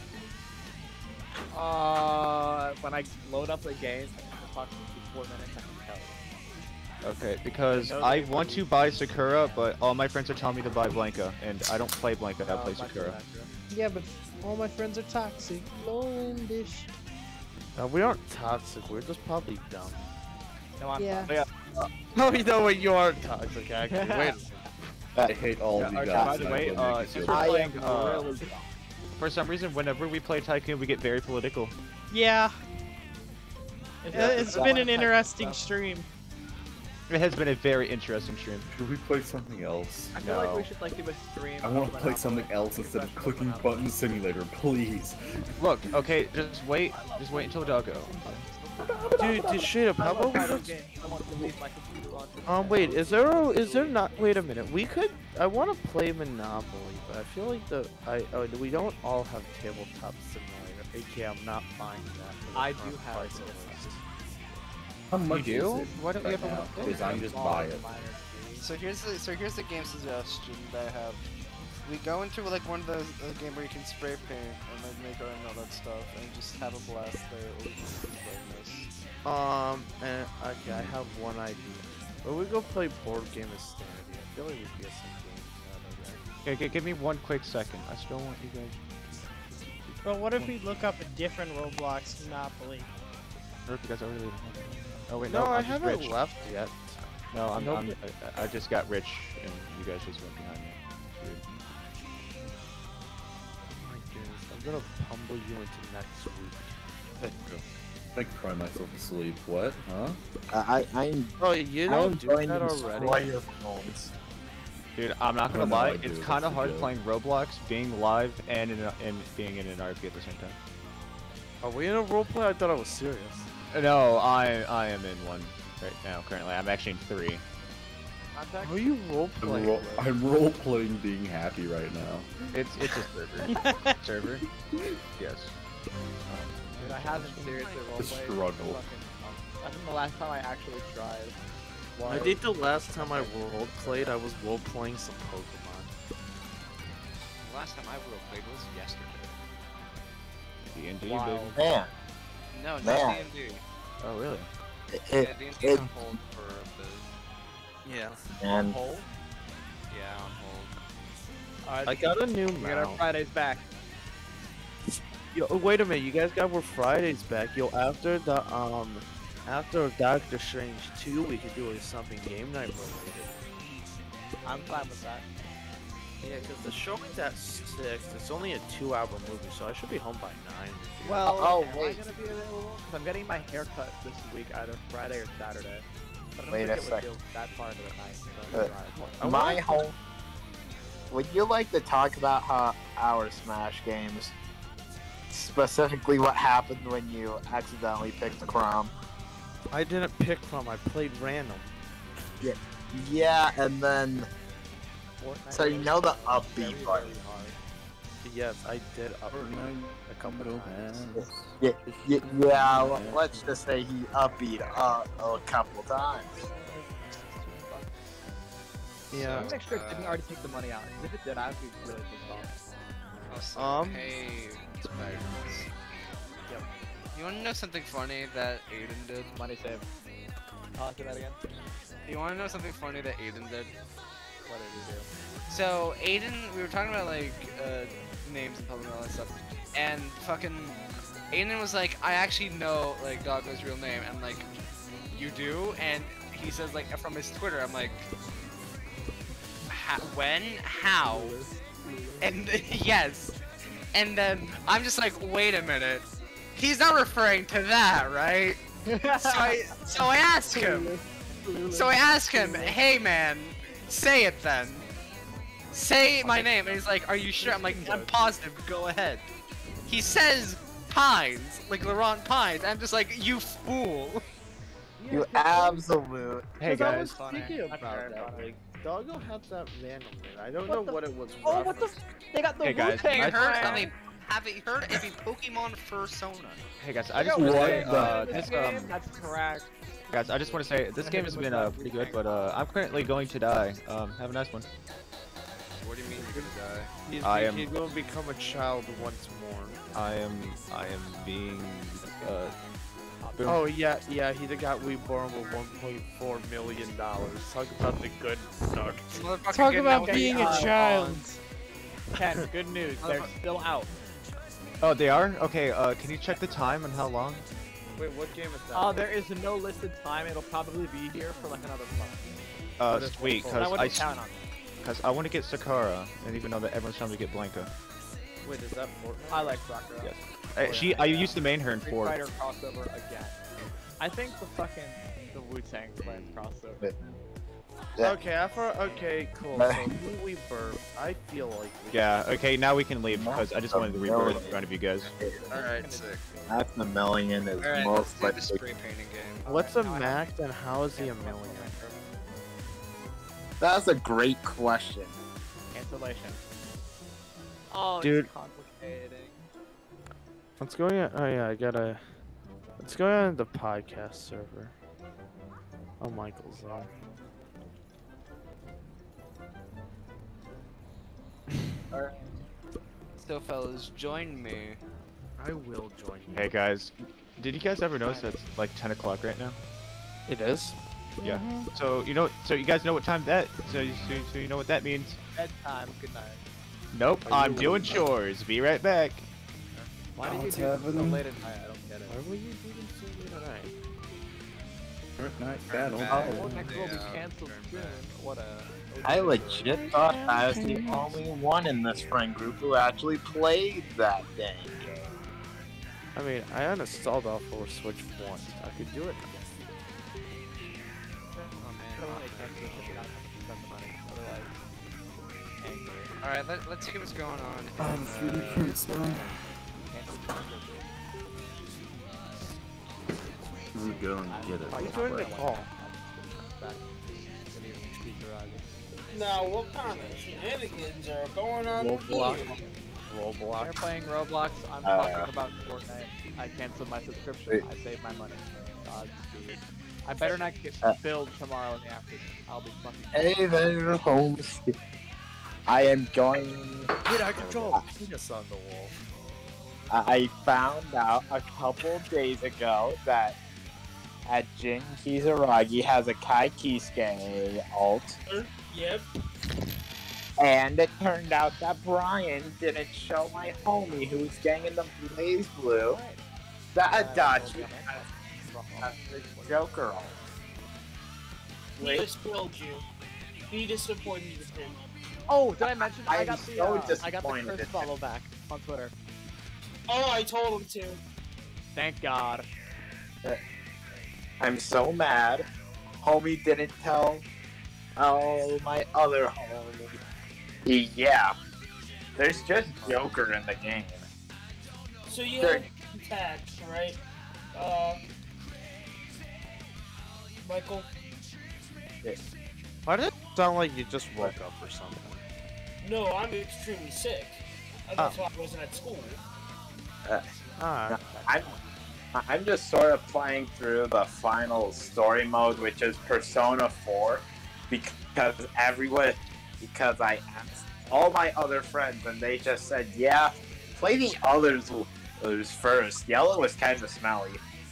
Uh, when I load up the game, approximately four minutes, I can tell you. Okay, because I know I they- want to buy Sakura, but all my friends are telling me to buy Blanca, and I don't play Blanca. I Uh, play back to Sakura. that, yeah. Yeah, but all my friends are toxic. Lowland dish. No, we aren't toxic, we're just probably dumb. No, I'm Yeah. fine. Oh, you know what? You are toxic, actually. Wait a minute. I hate all Yeah, of you Archer, guys. by the and I way, will uh, make you since feel we're I bad. playing, am uh, really for some reason, whenever we play Tycoon, we get very political. Yeah, Is uh, that- it's is that been one an type of interesting stuff? stream. It has been a very interesting stream. Should we play something else? I feel like No. we should like do a stream. I want to play something else instead of clicking button simulator, please. Look, okay, just wait, just wait until Doggo. Dude, dude, straight up, how about we I just... don't want to leave my computer on. Um, wait, is there, a, is there not, wait a minute, we could, I want to play Monopoly, but I feel like the, I, oh, we don't all have tabletop simulator, aka I'm not buying that. for the I do current have price it. of it. How much You do? is it Why don't we right have a now? Monopoly? Because I'm just buy it. So here's the so here's the game suggestion that I have. We go into like one of those a game where you can spray paint and like make art and all that stuff, and just have a blast there. Or we can play this. Um, and, okay, I have one idea. But we go play board game of Sanity. I feel like we could get some games out of that. Okay, g- give me one quick second. I still want you guys. But what if we look up a different Roblox Monopoly? Or if you guys are really. Oh wait, No, no, I I'm just haven't rich. left yet. No, I'm, Nope. I'm I, I just got rich, and you guys just went behind me. Weird. Oh my goodness, I'm gonna pummel you into next week. I cry myself to sleep. What? Huh? I I Oh, you I'm don't do going that to already? destroy your phones. Dude, I'm not I gonna don't know lie, how I do it's it, kind of that's hard the joke. playing Roblox, being live, and in a, and being in an R P at the same time. Are we in a roleplay? I thought I was serious. No, I I am in one right now. Currently, I'm actually in three. Contact? Are you I'm, roleplaying? ro I'm role playing being happy right now. It's it's a server. Server? Yes. Dude, I haven't seriously roleplayed. struggle. Fucking months. I think the last time I actually tried I was... think the last time I role played, I was role playing some Pokemon. The last time I role played was yesterday. D and D, Wow. baby. Man, No, not Man. D and D. Oh really? it, Yeah, it, D and D's it on hold for a bit. Yeah. and Hole? Yeah, on hold. Alright, I got a new we got our mount. Fridays back. Yo, wait a minute, you guys got our Fridays back. Yo, after the um, after Doctor Strange two, we could do a something game night related. I'm fine with that. Yeah, because the showing's at six. It's only a two-hour movie, so I should be home by nine. Well, Oh, am wait. I gonna be available? Because I'm getting my hair cut this week, either Friday or Saturday. But I don't Wait think a it sec. would go that far into the night. So Uh, I'm trying. my whole. Would you like to talk about how our Smash games, specifically what happened when you accidentally picked the Crom? I didn't pick from. I played random. Yeah, and then Fortnite so you was know the very, upbeat very button. But yes, I did up a couple times. Yeah, yeah, yeah, well, let's just say he upbeat uh, a couple times. Yeah. Make sure it Uh, didn't already take the money out. 'Cause if it did, I'd be really pissed off. Also, Um, hey, Spiders. Yep. You wanna know something funny that Aiden did? Money saved. I'll say that again. You wanna know something funny that Aiden did? What did he do? So Aiden, we were talking about like uh, names and public and all that stuff, and fucking Aiden was like, I actually know like Doggo's real name, and like, you do, and he says like from his Twitter, I'm like, "Ha- when, how, and yes, and then I'm just like, wait a minute, he's not referring to that, right? So I, so I ask him. So I ask him, hey man, say it then. Say my name. And he's like, are you sure? I'm like, I'm positive, go ahead. He says Pines, like Laurent Pines. I'm just like, you fool. You absolute. Hey Because I guys. was Funny. thinking That's about very that. funny. Like, Doggo had that random name. I don't What know the- what it was. Oh, what the? referenced. F they got the Hey, guys, Wu-Tang Have you I- heard clan. of a, have you heard of a Pokemon persona? Hey guys, They I just got want to What say, Wu-Tang uh, in this game, um, That's correct. guys, I just want to say this game has been uh, pretty good, but uh, I'm currently going to die. Um, have a nice one. What do you mean you're gonna die? He's, I be- am- he's going to become a child once more. I am I am being uh. boom. Oh yeah, yeah. He got reborn with one point four million dollars. Talk about the good stuff. This motherfucker Talk getting about out- being a uh, child. Ken, good news. They're still out. Oh, they are? Okay. Uh, can you check the time and how long? Wait, what game is that? Uh, there is no listed time. It'll probably be here for like another month. Uh, What is sweet, it? But I cause I, wouldn't count on it. cause I want to get Sakura, and even though that everyone's trying to get Blanca. Wait, is that Fortnite? I like Sakura. Yes. Uh, she, I used to main her in Street four. Fighter crossover again. I think the fucking the Wu-Tang Clan crossover. Yeah. Okay, I for, okay, cool. Nah. So who we birth? I feel like we Yeah. Okay, now we can leave because I just wanted to rebirth in front of you guys. Alright, sick. Half a million is Alright, let's most do the likely. spray painting game. What's a max and how is he a million? That's a great question. Cancellation. Oh, Dude. it's complicating. What's going on? Oh yeah, I gotta. What's going on in the podcast server? Oh, Michael's there. So fellas, join me. I will join you. Hey guys, did you guys ever notice that it's like ten o'clock right now? It is. Yeah. So you know, so you guys know what time that? So you, so, so you know what that means? Bedtime. Good night. Nope. Are I'm you- doing chores. Be right back. Why did you do What's this so happening? late at night? I don't get it. Why were you doing so late tonight? Fortnite battle. Bad. Oh, next will be Yeah, canceled turn soon. back. What a. I legit thought I was the only one in this friend group who actually played that dang game. I mean, I uninstalled off for Switch once. I could do it again. Alright, let, let's see what's going on. I'm three D prints now. I'm gonna go and get it. Are you doing the call? Now, what kind of shenanigans are going on Roblox. here? Roblox. They're playing Roblox. I'm Uh, talking about Fortnite. I canceled my subscription. I saved my money. Godspeed. I better not get Uh, billed tomorrow in the afternoon. I'll be fucking. Hey there, Holmes. I am going. Get out of control. Penis on the wall. I found out a couple days ago that at Jin Kizaragi has a Kai Kisuke alt, Yep. and it turned out that Brian didn't show my homie who's ganging the Blaze Blue the Adachi as the Joker alt. He spoiled you. Be disappointed with him. Oh, did I mention? I I'm got the. so Uh, I got the disappointed Chris in follow back on Twitter. Oh, I told him to. Thank God. I'm so mad. Homie didn't tell. Oh, my other homie. He, yeah. There's just Joker in the game. So you Sure. have tags, right? Uh, Michael. Why did it sound like you just woke up or something? No, I'm extremely sick. And that's why I wasn't at school. Alright. I'm, I'm just sort of playing through the final story mode, which is Persona four, because everyone, because I asked all my other friends, and they just said, yeah, play the others, others first. Yellow was kind of smelly.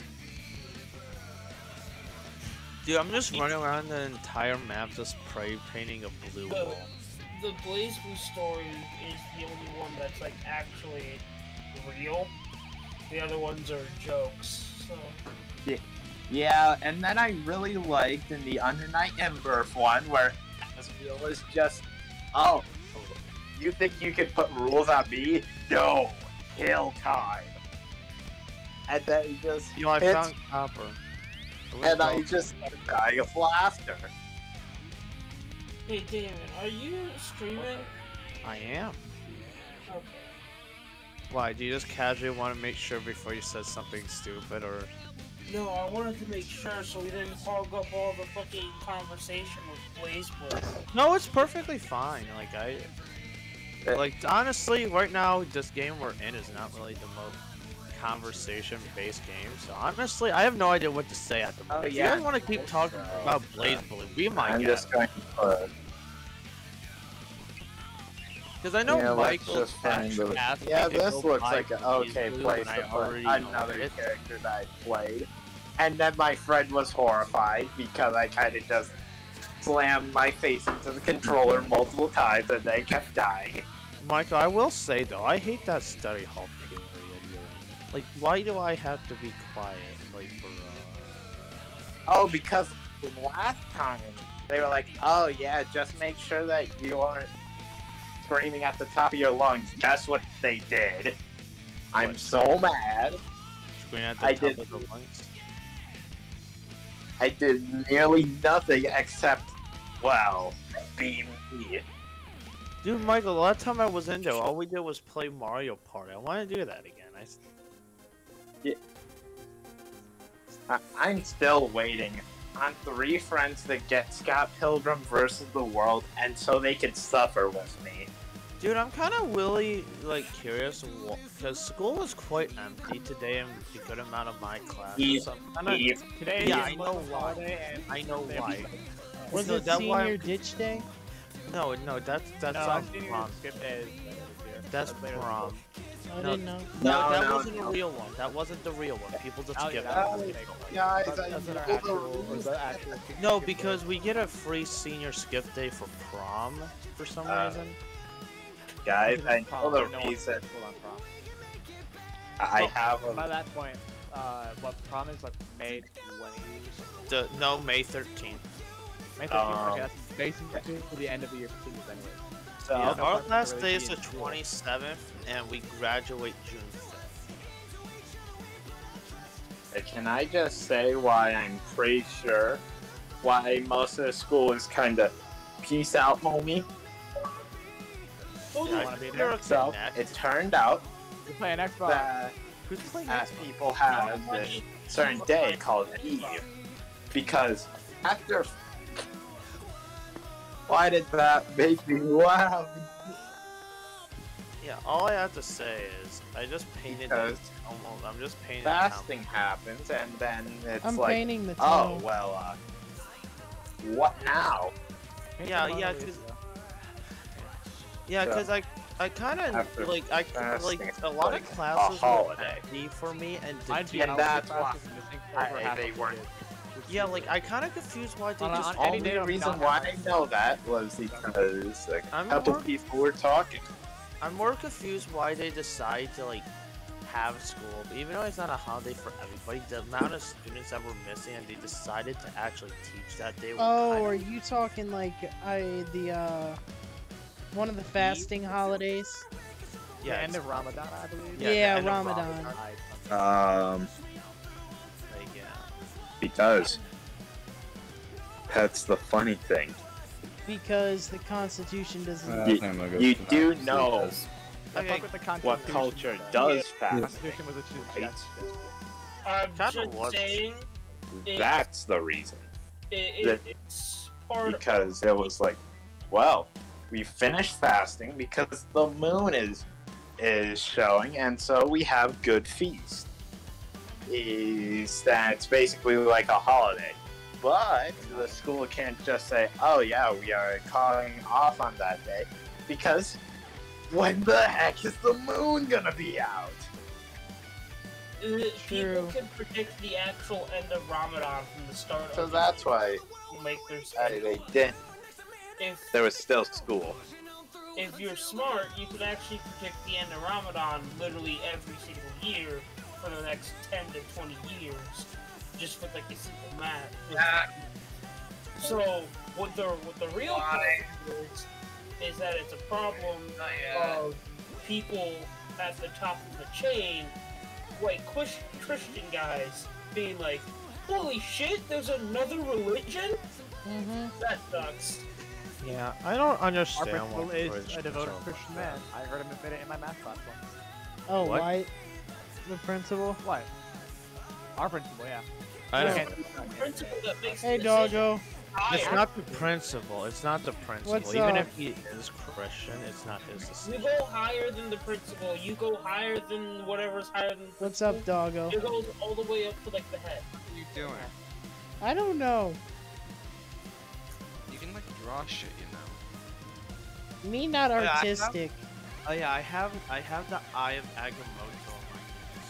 Dude, I'm just running around the entire map just spray painting a blue The, wall. the Blaze Blue story is the only one that's like actually real. The other ones are jokes. So. Yeah, and then I really liked in the Under Night Emberf one where Asriel was just, oh, you think you can put rules on me? No, kill time. And then he just You know, I hits, found Copper. and I just die of laughter. Hey Damon, are you streaming? I am. Okay. Why, do you just casually want to make sure before you said something stupid, or... No, I wanted to make sure so we didn't hog up all the fucking conversation with Blaze Blue. No, it's perfectly fine. Like, I... Like, honestly, right now, this game we're in is not really the most conversation-based game, so honestly, I have no idea what to say at the moment. Oh, If yeah. you guys want to keep talking about Blaze Blue, be my I'm guest. just going to put. Because I know Yeah, let's Michael just find actually the- asked Yeah, me to this go looks buy like an Blaze okay Blue, place and I to put already know another it. character that I played. And then my friend was horrified because I kind of just slammed my face into the controller multiple times and they kept dying. Michael, I will say though, I hate that study hall period you're in. Like, why do I have to be quiet? Like, for, uh... Oh, because last time they were like, oh yeah, just make sure that you aren't screaming at the top of your lungs. Guess what they did? I'm What? so mad. Screen at the I top did- of the lungs? I did nearly nothing except, well, be me. Dude, Michael, the last time I was in there, all we did was play Mario Party. I want to do that again. I... s- I- I'm still waiting on three friends to get Scott Pilgrim versus the World, and so they can suffer with me. Dude, I'm kind of really, like, curious, because school was quite empty today in a good amount of my classes. Eve, So I'm kinda- Eve. Today Yeah, is I know why. holiday and I know they have why. to- Was No, it that why senior I'm- ditch day? No, no, that's that's No, on senior prom. skip day is later this year. That's later this prom. I No. didn't know. No, No, that no, wasn't no. a real one. That wasn't the real one. People just Oh, skip yeah, it. that Oh, was a fake one. guys, That's- I that's an know actual- the was the actual No, skip because day. we get a free senior skip day for prom for some Uh, reason. Guys, Because I it's know prom, the no one's reason full on prom. I So, have a... By that point, uh, what prom is like May twentieth? The no May thirteenth. May thirteenth, Um, okay, that's basically to the end of the year continues anyway. So, Yeah, no our point last really day is being the in school. twenty-seventh, and we graduate June fifth. Can I just say why I'm pretty sure why most of the school is kind of peace out, homie? Oh, I wanna be there. So it turned out You're playing Xbox. that Who's playing uh, Xbox? people have this certain day called Eve because after. Why did that make me laugh? Yeah, all I have to say is I just painted Because it. Almost, I'm just painting. Fasting happens, and then it's I'm like, painting the oh tunnel. well, uh, what now? Yeah, yeah, cause yeah, So, cause I, I kind after of like I fasting, like it's a lot like of a classes were holiday. empty for me, and I'd did be and an that's class why is missing I- over half they of the weren't- kids, which is yeah, like stupid. I kind of confused why they On a- just on all any Only day of reason not why having- I know that was because like, a I'm couple more- people were talking. I'm more confused why they decide to like have school, but even though it's not a holiday for everybody, the amount of students that were missing and they decided to actually teach that day. Oh, kind are of, you talking like I the uh one of the fasting holidays? The yeah, end it's- of Ramadan, I believe. Yeah, the Yeah, end of Ramadan. I- Um, like yeah. because that's the funny thing. Because the Constitution doesn't. Uh, You- I think I'm gonna go you for that. do See, know because- I Okay, fuck with the What Constitution, culture but- does The fast? Constitution was a choose. Right. Yes. I'm Kinda just was. saying, it, That's the reason. it, that- it, it's part of. Because it was like, well, we finished fasting because the moon is is showing, and so we have good feast. Is that it's basically like a holiday, but the school can't just say, "Oh yeah, we are calling off on that day," because when the heck is the moon gonna be out? Uh, True. People can predict the actual end of Ramadan from the start So of that's why the make their uh, schedule. they didn't. If There was still school. if you're smart, you can actually predict the end of Ramadan literally every single year for the next ten to twenty years, just with like a simple math. So what the what the real problem is is that it's a problem of people at the top of the chain, white Chris- Christian guys, being like, "Holy shit, there's another religion? Mm-hmm. That sucks." Yeah, I don't Our understand principal what is Christians a devoted are Christian about. man. I heard him admit it in my math class once. Oh, What? why? The principal. What? Our principal, yeah. I Yeah. don't, Principle that makes Hey, the decision doggo. it's higher. not the principal. It's not the principal. What's Even up? if he is Christian, it's not his You decision. go higher than the principal. You go higher than whatever's higher than. The What's principal. up, doggo? It goes all the way up to like the head. What are you doing? I don't know. You can like draw shit, you know. Me not Yeah, I have- artistic. Oh yeah, I have I have the Eye of Agamotto on my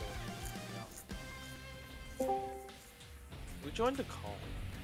so we joined the call.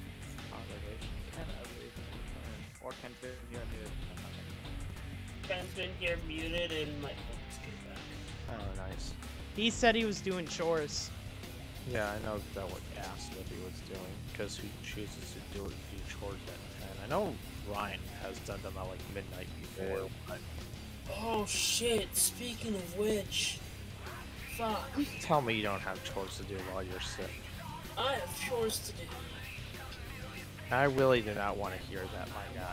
Or can fit here and here. Ken's been here muted and my phone's getting back. Oh nice. He said he was doing chores. Yeah, I know that what asked what he was doing because he chooses to do do chores at ten. I know Ryan has done them at like midnight before, but Oh shit! Speaking of which, fuck, tell me you don't have chores to do while you're sick. I have chores to do. I really do not want to hear that, my guy.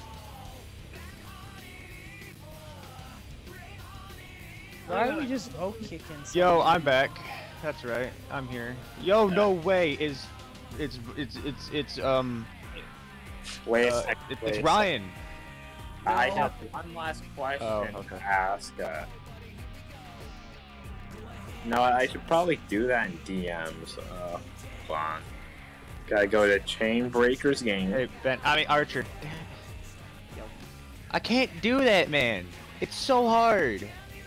Why are we just vote kicking? Yo, I'm back. That's right. I'm here. Yo, no way. Is it's it's it's it's um Wait a uh, second. it- wait it's a Ryan. I have one last question Oh, okay. to ask. Uh, no, I should probably do that in D Ms. Uh, hold on. Gotta go to Chainbreaksgaming. Hey Ben, I mean Archer. Yo. I can't do that, man. It's so hard.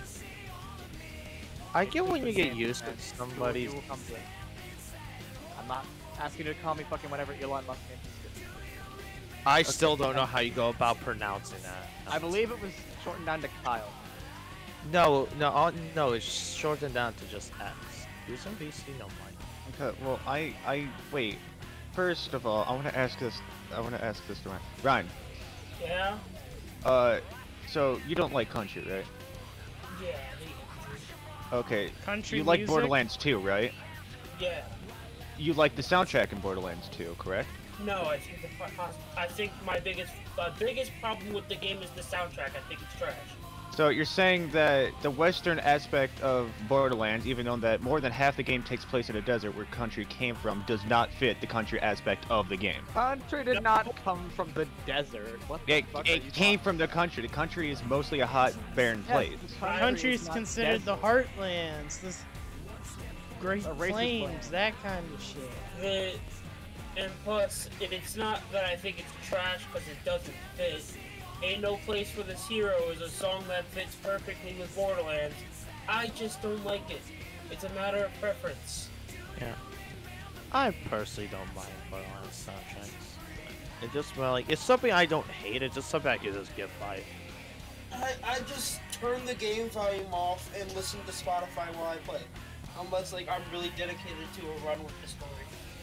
I get when you get used to somebody. You will come to it. I'm not asking you to call me fucking whatever Elon Musk name is. I still don't know how you go about pronouncing that. I believe it was shortened down to Kyle. No, no, uh, no. It's shortened down to just X. Do some B C, no mind. Okay, well I I wait. First of all, I want to ask this. I want to ask this to Ryan. Ryan. Yeah, Uh, so you don't like country, right? yeah, I hate country. Okay. Country You like music? Borderlands too, right? Yeah. you like the soundtrack in Borderlands two, correct? No, I think the pro- I think my biggest uh, biggest problem with the game is the soundtrack. I think it's trash. So you're saying that the western aspect of Borderlands, even though that more than half the game takes place in a desert where country came from, does not fit the country aspect of the game. Country did not come from the desert. What the It, fuck are you it came talking from the country. The country is mostly a hot, barren Yes, place. the Country country is not considered the desert. heartlands, this Great A racist Plains, land. that kind of shit. The and plus, it, it's not that I think it's trash because it doesn't fit. Ain't No Place for This Hero is a song that fits perfectly with Borderlands. I just don't like it. It's a matter of preference. Yeah. I personally don't mind Borderlands soundtracks. It just well, like it's something I don't hate. It's just something I can just get by. I, I just turn the game volume off and listen to Spotify while I play. Unless like I'm really dedicated to a run with the story.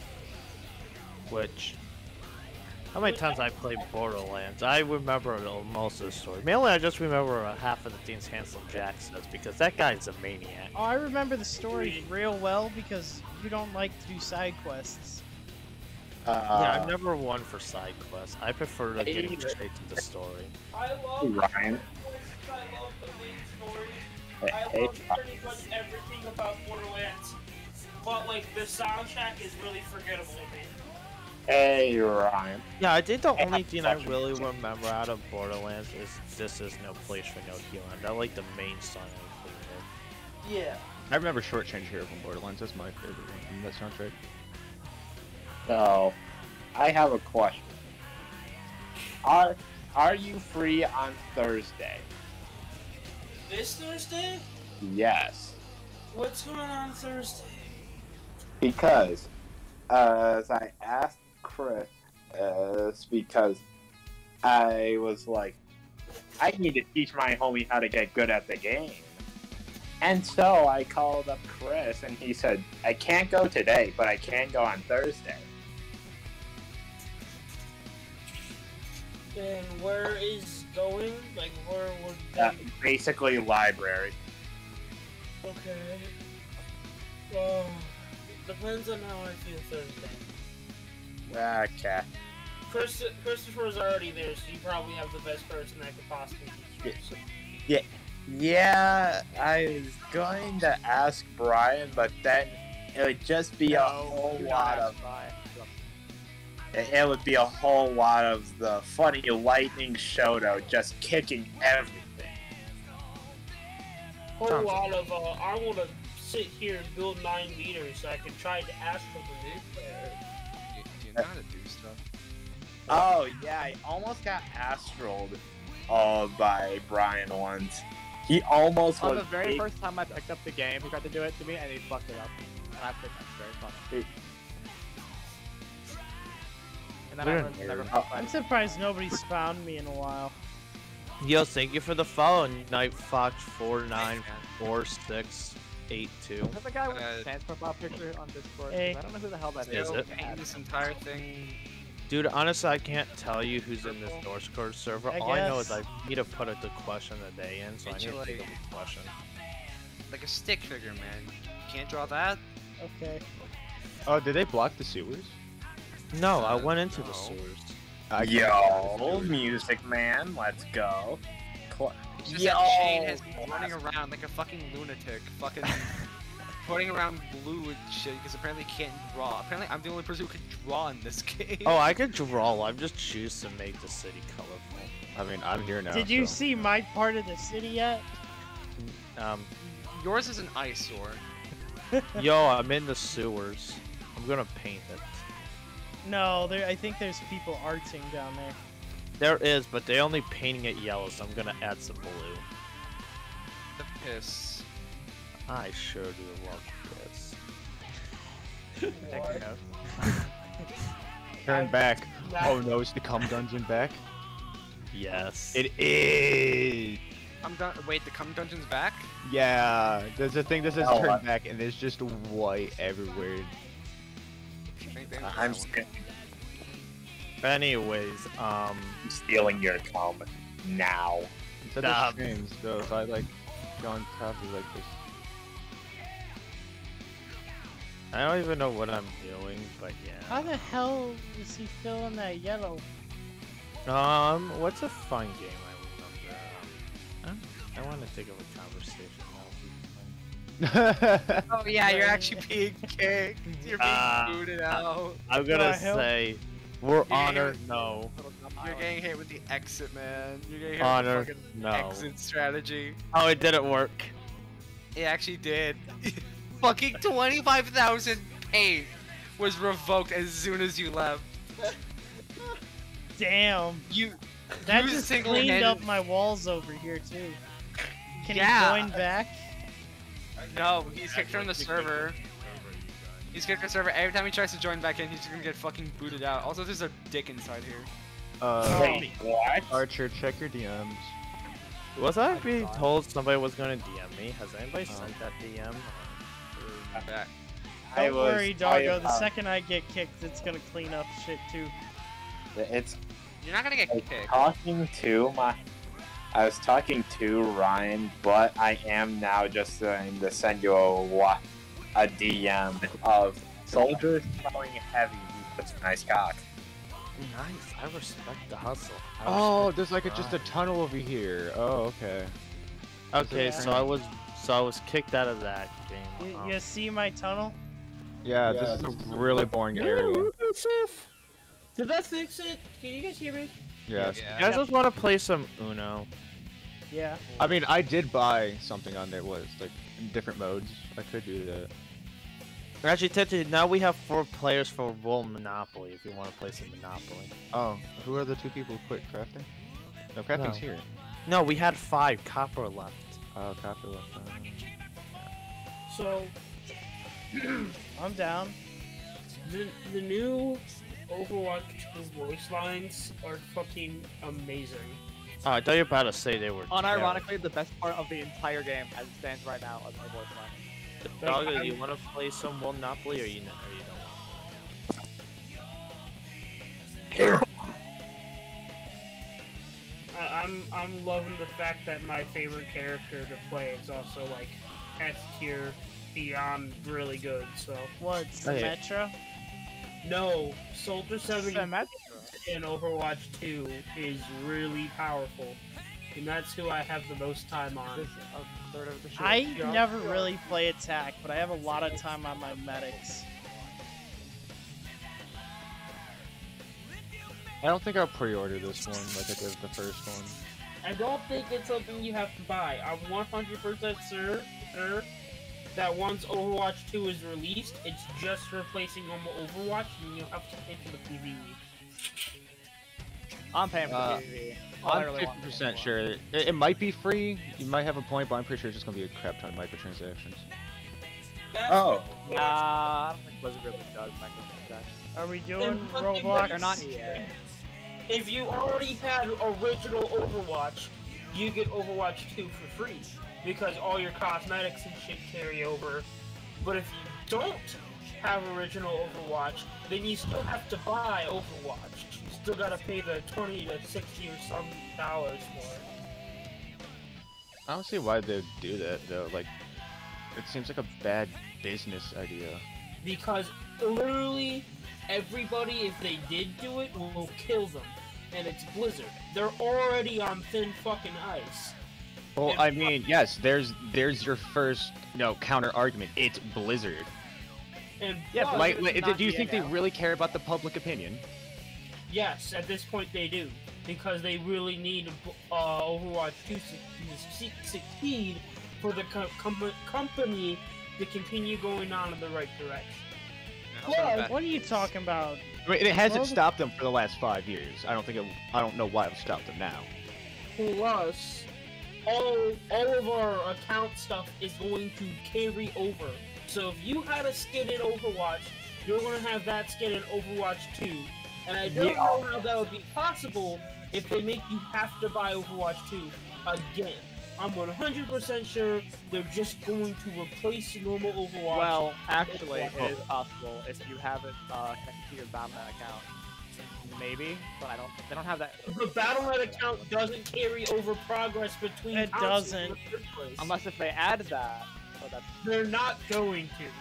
Which, how many times I played Borderlands? I remember most of the story. Mainly, I just remember uh, half of the things Handsome Jack says because that guy's a maniac. Oh, I remember the story real well because you don't like to do side quests. Uh, yeah, I'm never one for side quests. I prefer to get straight to the story. I love Ryan. I love the main story. Hey, I hey, love pretty much everything about Borderlands. But like the soundtrack is really forgettable to me. Hey, Ryan. Yeah, I think the I only have thing I questions. really remember out of Borderlands is This Is No Place for No Healing. I like the main song I played Yeah. I remember Shortchange Hero from Borderlands. That's my favorite one from that soundtrack. So, I have a question. Are are you free on Thursday? This Thursday? Yes, What's going on Thursday? because uh, as I asked Chris, uh, it's because I was like, I need to teach my homie how to get good at the game. And so I called up Chris, and he said, I can't go today, but I can go on Thursday. And where is going? Like where would Uh, basically, library. Okay. Well, depends on how I feel Thursday. Okay. Chris, Christopher's already there, so you probably have the best person that could possibly teach you. Yeah, yeah, I was going to ask Brian, but then it would just be a whole do not lot ask of Brian. it it would be a whole lot of the funny lightning Shoto just kicking everything. Whole Sounds lot of, uh, I want to sit here and build nine meters so I can try to astral the nuke player. You, you know how to do stuff. Oh yeah, I almost got astraled uh, by Brian once. He almost On was the very big- first time I picked up the game, he tried to do it to me and he fucked it up. And I think that's very funny. And then I We're learned to never nerd. fuck I'm friends. surprised nobody's found me in a while. Yo, thank you for the follow, Night Fox four nine four six eight two. Is that the guy with Uh, the Sans profile picture on Discord? Hey. I don't know who the hell that Is is. it? Paint this entire thing. Dude, honestly, I can't tell you who's in this Discord server. I All I know is guess. I need to put it the question of the day in, so I need to Actually- think of the question. Like a stick figure, man. You can't draw that? Okay. Oh, did they block the sewers? No, I Uh, went into the no. sewers. I can't Yo, block the sewers. Music Man, let's go. Cl- It's just Yo, that Shane has been running around like a fucking lunatic, fucking putting around blue and shit because apparently he can't draw. Apparently I'm the only person who can draw in this game. Oh, I could draw. I'm just choose to make the city colorful. I mean, I'm here now. Did you so. see my part of the city yet? Um, Yours is an eyesore. yo, I'm in the sewers. I'm gonna paint it. No, there. I think there's people arting down there. There is, but they only painting it yellow, so I'm gonna add some blue. The piss. I sure do love this. Take a note. Turn back. Nah. Oh no, is the cum dungeon back? Yes. It is. I'm done. Wait, the cum dungeon's back? Yeah, there's a thing that says Oh, turn what? back, and there's just white everywhere. Thank- thank I'm God. st- Anyways, um, stealing your cum now. It's at Stop. the streams, though. If I like go on top of like this. I don't even know what I'm doing, but How the hell is he filling that yellow? yeah. Um, what's a fun game I remember? Um, I want to think of a conversation. Oh yeah, you're actually being kicked. You're being Uh, booted out. I'm What gonna the hell? say, we're Yeah, honor you're- no. You're getting hit with the exit, man. You're getting hit Honor, with the fucking no. exit strategy. Oh, it didn't work. It actually did. Fucking twenty-five thousand paint was revoked as soon as you left. Damn. You. That you just single-handed- cleaned up my walls over here too. Can Yeah. he join back? No, he's kicked from the server. He's kicked from the server. Every time he tries to join back in, he's just gonna get fucking booted out. Also, there's a dick inside here. Uh, Wait, what? Archer, check your D Ms. Was I being told somebody was gonna D M me? Has anybody sent that D M? I Don't was- worry, Doggo. I, The uh, second I get kicked, it's gonna clean up shit too. It's You're not gonna get like, kicked. talking to my. I was talking to Ryan, but I am now just going to send you a wa- a D M of soldiers throwing heavy. That's a nice cock. Nice. I respect the hustle. I Oh, respect there's like a, the just a grind. tunnel over here. Oh, okay. Okay, Yeah. so I was so I was kicked out of that game. You, Um, you see my tunnel? Yeah, Yeah, this is this a is- really boring area. Did that fix it? Can you guys hear me? Yes. You guys just want to play some Uno? Yeah. I mean, I did buy something on there. Was like in different modes. I could do that. Actually, Tete, now we have four players for Roll Monopoly. If you want to play some Monopoly. Oh, who are the two people who quit crafting? No, crafting's No. here. No, we had five. Copper left. Oh, copy left. So, I'm down. the, the new Overwatch two voice lines are fucking amazing. Oh, I thought you were about to say they were. Unironically, the best part of the entire game, as it stands right now, is my voice line. terrible. Doggo, do you want to play some Roll Monopoly or you, n- or you don't want? I, I'm I'm loving the fact that my favorite character to play is also like S tier beyond really good. So What? Hey. Symmetra? no, Soldier seventy Symmetra. in Overwatch two is really powerful, and that's who I have the most time on. This a third of the show. I Yeah. never really play attack, but I have a lot of time on my medics. I don't think I'll pre-order this one like I did the first one. I don't think it's something you have to buy. I'm one hundred percent sure, sure that once Overwatch two is released, it's just replacing normal Overwatch, and you'll have to pay for the P V E. I'm paying for Uh, the P V E. All I I'm really want fifty is percent Overwatch. sure. It, it might be free. You might have a point, but I'm pretty sure it's just gonna be a crap ton of microtransactions. Oh. Nah, I don't think Blizzard really does microtransactions. Are we doing And fucking Roblox? They're not E A. If you already had original Overwatch, you get Overwatch two for free, because all your cosmetics and shit carry over. But if you don't have original Overwatch, then you still have to buy Overwatch. You still gotta pay the twenty to sixty or some dollars for it. I don't see why they'd do that though. Like, it seems like a bad business idea. Because literally everybody, if they did do it, will kill them. And it's Blizzard. They're already on thin fucking ice. Well, I mean, yes, there's there's your first, you know, counter argument. It's Blizzard. And Yeah, plus, like, it's like, not do you E A think they now. really care about the public opinion? Yes, at this point they do. Because they really need uh, Overwatch two to su- succeed for the co- com- company to continue going on in the right direction. What? What are you talking about? I mean, it hasn't Well, the- stopped them for the last five years. I don't think it. I don't know why it'll stop them now. Plus, all all of our account stuff is going to carry over. So if you had a skin in Overwatch, you're going to have that skin in Overwatch two. And I don't Yeah. know how that would be possible if they make you have to buy Overwatch two again. I'm one hundred percent sure they're just going to replace normal Overwatch. Well, actually, Overwatch. it is possible if you haven't uh, connected to your Batman account. Maybe, but I don't. They don't have that. The Battle dot net account doesn't carry over progress between It houses doesn't. in the first place. Unless if they add that. But that's They're not going to.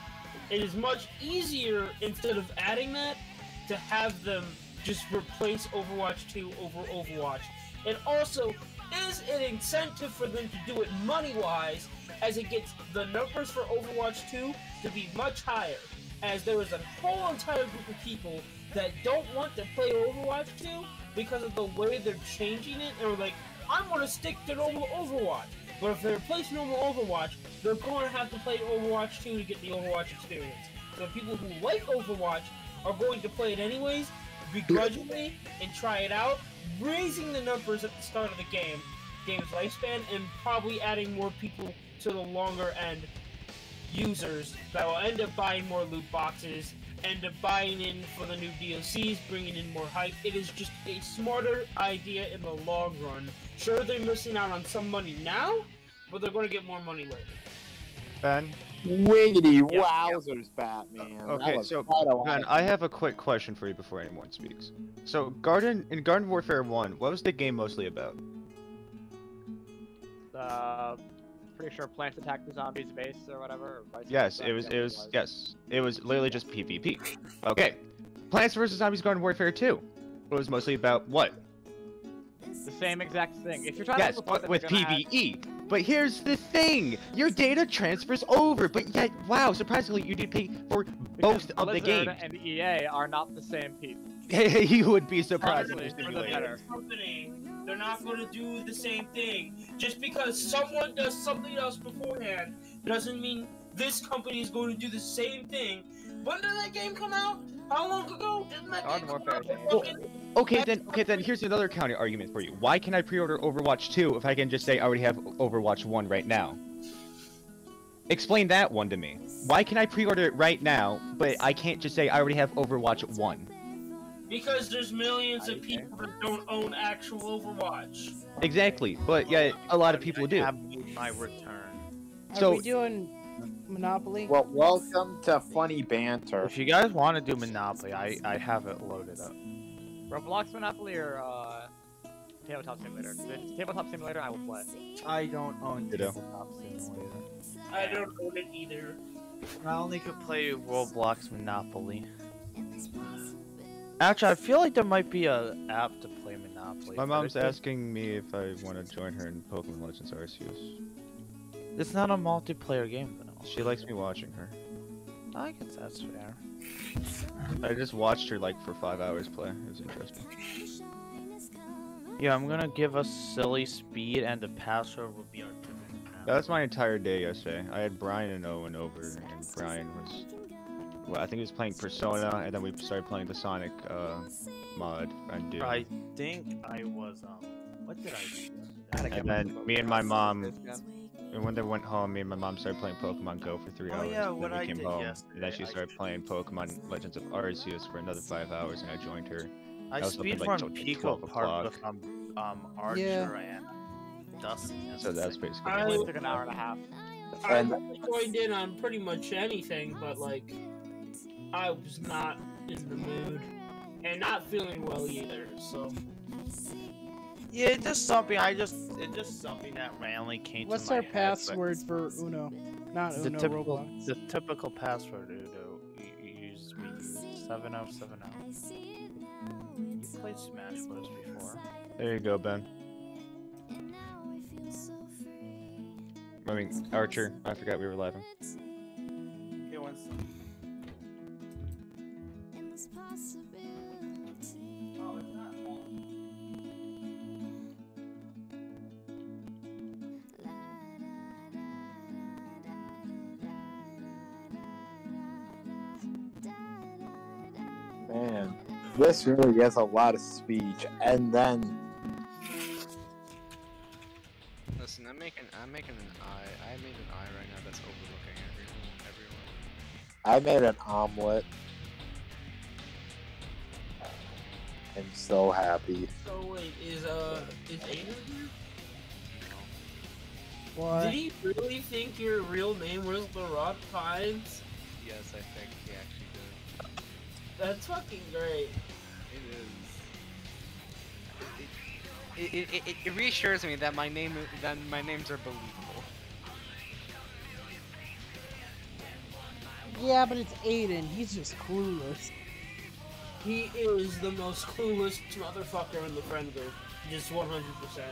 it is much easier, instead of adding that, to have them just replace Overwatch two over Overwatch. It also is an incentive for them to do it money-wise, as it gets the numbers for Overwatch two to be much higher, as there is a whole entire group of people that don't want to play Overwatch two because of the way they're changing it. They're like, I want to stick to normal Overwatch. But if they replace normal Overwatch, they're going to have to play Overwatch two to get the Overwatch experience. So people who like Overwatch are going to play it anyways, begrudgingly, and try it out, raising the numbers at the start of the game, game's lifespan, and probably adding more people to the longer end users that will end up buying more loot boxes, end up buying in for the new D L Cs, bringing in more hype. It is just a smarter idea in the long run. Sure, they're missing out on some money now, but they're going to get more money later. Ben? Wiggity Yeah. wowzers, Batman. Okay, That was so quite a lot. Ben, I have a quick question for you before anyone speaks. So, Garden in Garden Warfare one, what was the game mostly about? Uh, pretty sure plants attack the zombies' base or whatever. Or vice Yes, versa. it was. I It forget was. what Yes, it was literally just PvP. Okay, Plants versus. Zombies Garden Warfare two. It was mostly about what? The same exact thing. If you're trying Yes, to but report with that they're gonna PvE. But here's the thing: your data transfers over. But yet, wow, surprisingly, you did pay for both of the Blizzard games. and E A are not the same people. You would be surprised. Honestly, if for you the knew better. it. Company, they're not going to do the same thing. Just because someone does something else beforehand doesn't mean this company is going to do the same thing. When did that game come out? How long ago? Didn't that Garden game come Warfare out? game. Well, okay, then. Okay, then. Here's another counter argument for you. Why can I pre-order Overwatch two if I can just say I already have Overwatch one right now? Explain that one to me. Why can I pre-order it right now, but I can't just say I already have Overwatch one? Because there's millions of people that don't own actual Overwatch. Exactly, but yeah, a lot of people do. My return. Are So- we doing Monopoly? Well, welcome to Funny Banter. If you guys want to do Monopoly, I I have it loaded up. Roblox Monopoly or uh, Tabletop Simulator? If it's Tabletop Simulator, I will play. I don't own Ditto. Tabletop Simulator. I don't own it either. I only could play Roblox Monopoly. Actually, I feel like there might be a app to play Monopoly. My but mom's it's- asking me if I want to join her in Pokemon Legends Arceus. It's not a multiplayer game, though. She likes me watching her. I guess that's fair. I just watched her like for five hours play. It was interesting. Yeah, I'm gonna give us silly speed, and the password will be our different app. That was my entire day yesterday. I had Brian and Owen over, and Brian was, well, I think he was playing Persona, and then we started playing the Sonic uh, mod and Doom. I think I was um. What did I do? And then me and my mom, and when they went home, me and my mom started playing Pokemon Go for three Oh, hours. yeah, and what then we I came did home, and yesterday, then she I started playing Pokemon Legends of Arceus for another five hours, and I joined her. I That was something speed like run till Pico twelve part o'clock. with um um Archer Yeah. and Dustin. So that's basically. I, It only took an hour and a half. I And- really joined in on pretty much anything, but like, I was not in the mood. And not feeling well either, so. Yeah, it's just something. I just it's just something that randomly came What's to my our head, but password for Uno? Not The Uno, typical Roblox. the typical password Udo you, you use we use seven oh seven oh. You played Smash Bros before. There you go, Ben. I mean, Archer. I forgot we were laughing. Okay, one second. Man, this really gets a lot of speech, and then Listen, I'm making I'm making an eye. I made an eye right now that's overlooking everyone. Everyone. I made an omelet. I'm so happy. So wait, is uh, is Aiden here? What? Did he really think your real name was the Rock Pines? Yes, I think he actually did. That's fucking great. It is. It, it, it, it reassures me that my name that my names are believable. Yeah, but it's Aiden. He's just clueless. He is the most clueless motherfucker in the friend group. Just one hundred percent.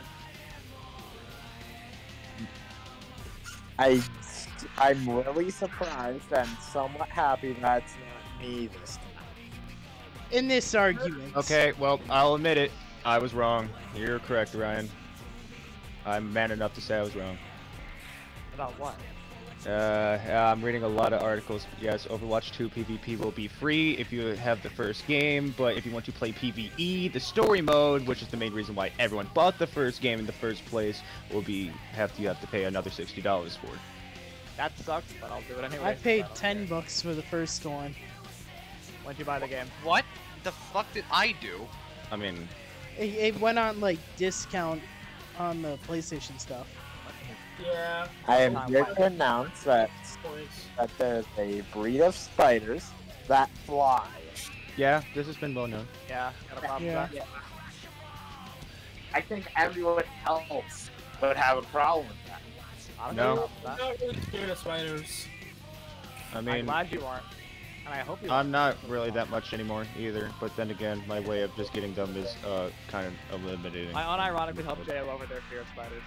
I, I'm really surprised and somewhat happy that's not me this time. In this argument. Okay, well, I'll admit it. I was wrong. You're correct, Ryan. I'm man enough to say I was wrong. About what? Uh, I'm reading a lot of articles. Yes, Overwatch two PvP will be free if you have the first game, but if you want to play PvE, the story mode, which is the main reason why everyone bought the first game in the first place, will be have to, you have to pay another sixty dollars for it. That sucks, but I'll do it anyway. I paid don't ten care. bucks for the first one. When'd you buy the game? What the fuck did I do? I mean, It, it went on like discount on the PlayStation stuff. Yeah. I am Not here mine. to announce that, that there's a breed of spiders that fly. yeah, this has been well known. Yeah, got a problem Yeah. with that? I think everyone else would have a problem with that. I don't No. know I'm about that. not really scared of spiders. I I'm mean, glad you aren't. And I hope you I'm not really that much anymore either, but then again, my way of just getting them is uh, kind of eliminating. I unironically helped J O over their fear of spiders.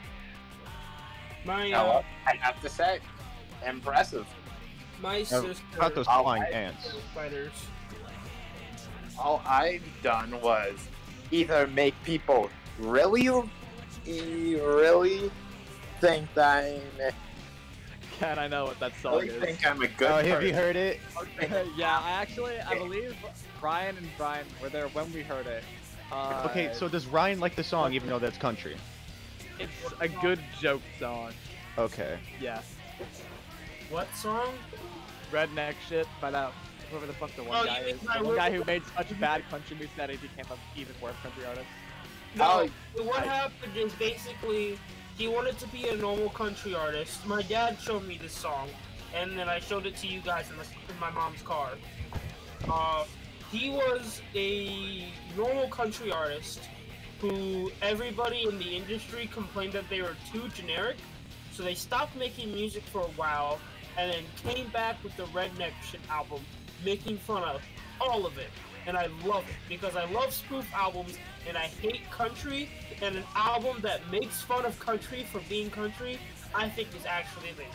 My Now, uh, I have to say, impressive. my Now, sister. How about those Oh, flying I- ants? Spiders. All I've done was either make people really, really think that I'm, Ken, I know what that song really is. think I'm a good Oh, person. have you heard it? Yeah, I actually, I believe Brian and Brian were there when we heard it. Uh, Okay, so does Ryan like the song even though that's country? it's a good joke song. Okay. Yeah. What song? Redneck shit by that whoever the fuck the one Oh, guy you mean is. by The one guy who Will- made such bad country music that he became an even worse country artist. No, Oh, what I- happened is basically he wanted to be a normal country artist. My dad showed me this song, and then I showed it to you guys in, the, in my mom's car. Uh, he was a normal country artist who everybody in the industry complained that they were too generic, so they stopped making music for a while, and then came back with the Redneck Shit album, making fun of all of it. And I love it, because I love spoof albums, and I hate country, and an album that makes fun of country for being country, I think is actually amazing.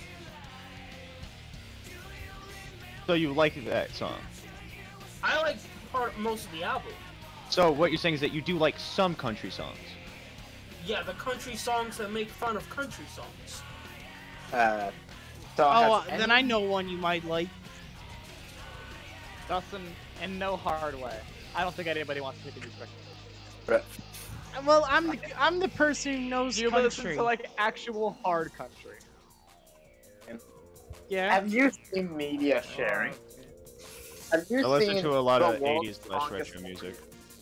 So you like that song? I like part most of the album. So what you're saying is that you do like some country songs? Yeah, the country songs that make fun of country songs. Uh, so Oh, has uh, then any- I know one you might like. Dustin, in no hard way. I don't think anybody wants to take a music Right. Well, I'm the I'm the person who knows You country. listen to like actual hard country. yeah. Have you seen media sharing? Have you I listen seen to a lot the of world's eighties slash longest- retro music.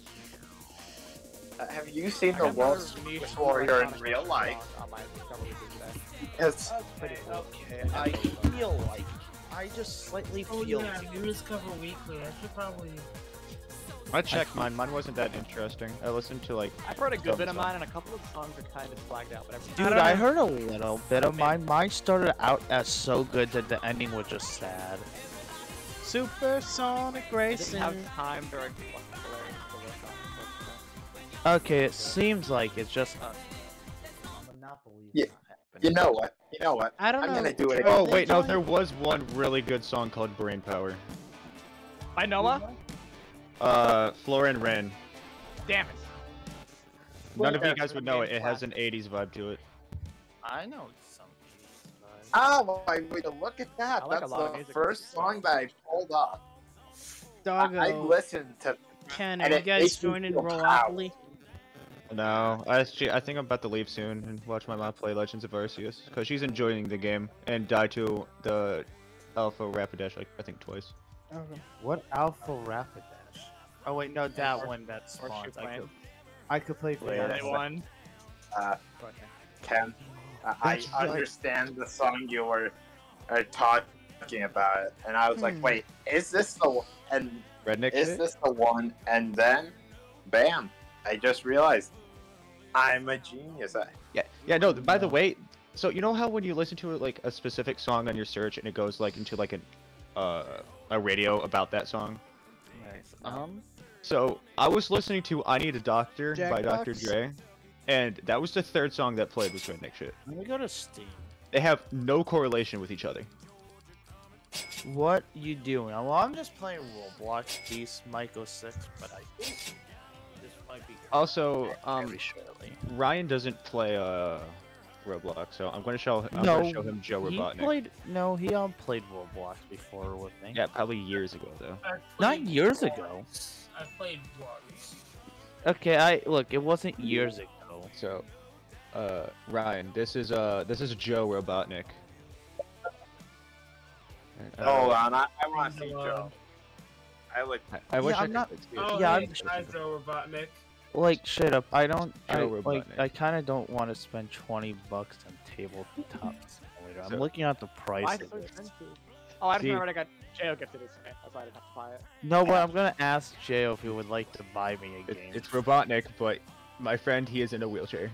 Uh, have you seen I the got world's another niche longest warrior in electronic real life? song on my Discovery today. It's Pretty cool. Okay, I feel like I just slightly Oh feel. yeah, you discover weekly. I should probably. I checked mine. Mine wasn't that interesting. I listened to like. I've heard a good some bit of songs. mine, and a couple of songs are kind of flagged out. But every Dude, don't I, know. heard a little bit of mine. Mine started out as so good that the ending was just sad. Supersonic I racing. didn't have time during the fucking hilarious to work on it, Okay, it seems like it's just. Uh, Monopoly. Yeah. You know what? You know what? I don't I'm know. gonna do it Are Oh they wait, no, telling- there was one really good song called Brain Power. but- By Noah? Uh, Florin Ren. Damn it. None of you Yeah, guys it's would a know game it. It has an eighties vibe to it. I know some. Oh, I would look at that. I like a That's lot of the music first with song that I pulled up. I, Doggo. I listened to. Ken, and are you it guys makes me joining feel Rollopoly? No, I actually, I think I'm about to leave soon and watch my mom play Legends of Arceus because she's enjoying the game and died to the Alpha Rapidash like I think twice. Okay. What Alpha Rapidash? Oh wait, no, that one that Or spawns. shoe I plan. could. I could play for Wait, that. They won. Uh, Okay. Ken, uh, I That's right. understand the song you were uh, talking about, and I was like, Hmm. wait, is this the one? And Redneck is shit? this the one? And then, bam! I just realized I'm a genius. I, Yeah, yeah. No. By the way, so you know how when you listen to like a specific song on your search and it goes like into like an uh, a radio about that song. Nice. Um. So I was listening to "I Need a Doctor" by Doctor Jackbox? Dre, and that was the third song that played with Redneck Shit. Let me go to Steam. They have no correlation with each other. What you doing? Well, I'm just playing Roblox. Beast Michael oh six, but I think this might be. Also, um, very shortly. Ryan doesn't play uh Roblox, so I'm going to show I'm no, going to show him Joe he Robotnik. played. No, he um played Roblox before with me. Yeah, probably years ago though. I Not played years once. ago. I played once. Okay, I look. It wasn't years ago. So, uh, Ryan, this is uh this is Joe Robotnik. Uh, Hold on, I, I want to see Joe. I would. I, I wish Yeah, I I'm could not- see it. Oh, Yeah, hey, I'm- hi, Joe Robotnik. Like, shut up. I don't. I, Joe like, Robotnik. I kind of don't want to spend twenty bucks on tabletop simulator. I'm So- looking at the price Why of is it so this. expensive? Oh, I just See- remembered I got J O gifted this today. That's why I didn't have to buy it. No, but I'm gonna ask Jay if he would like to buy me a It, game. it's Robotnik, but my friend, he is in a wheelchair.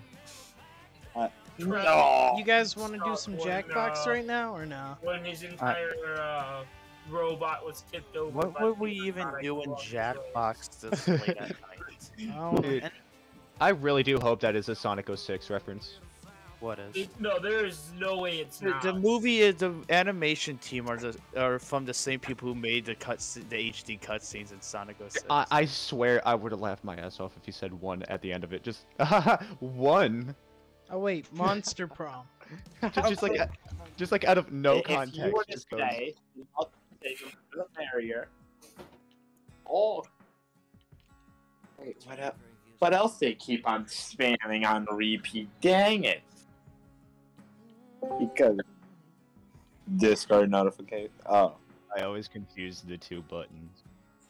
No. You guys want to do Oh, some when, Jackbox uh, right now or no? When his entire uh, robot was tipped over. What by would we the even electronic do in block. Jackbox this late at night? Oh, Dude, and- I really do hope that is a Sonic oh six reference. What is? It, no, there is no way it's The, not. the movie is the animation team are the are from the same people who made the cuts the H D cutscenes in Sonic oh six. I, I swear I would have laughed my ass off if he said one at the end of it. Just one. oh wait, Monster Prom. just, just like just like out of no if context. you were to just goes- say, I'll take him to the barrier. Oh. Wait, what else? What else they keep on spamming on repeat? Dang it! Because discard notification. Oh. I always confuse the two buttons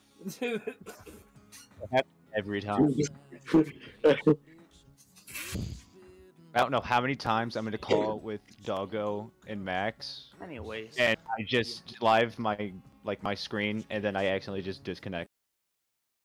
every time. I don't know how many times I'm gonna call with Doggo and Max, Anyways, and I just live my like my screen, and then I accidentally just disconnect.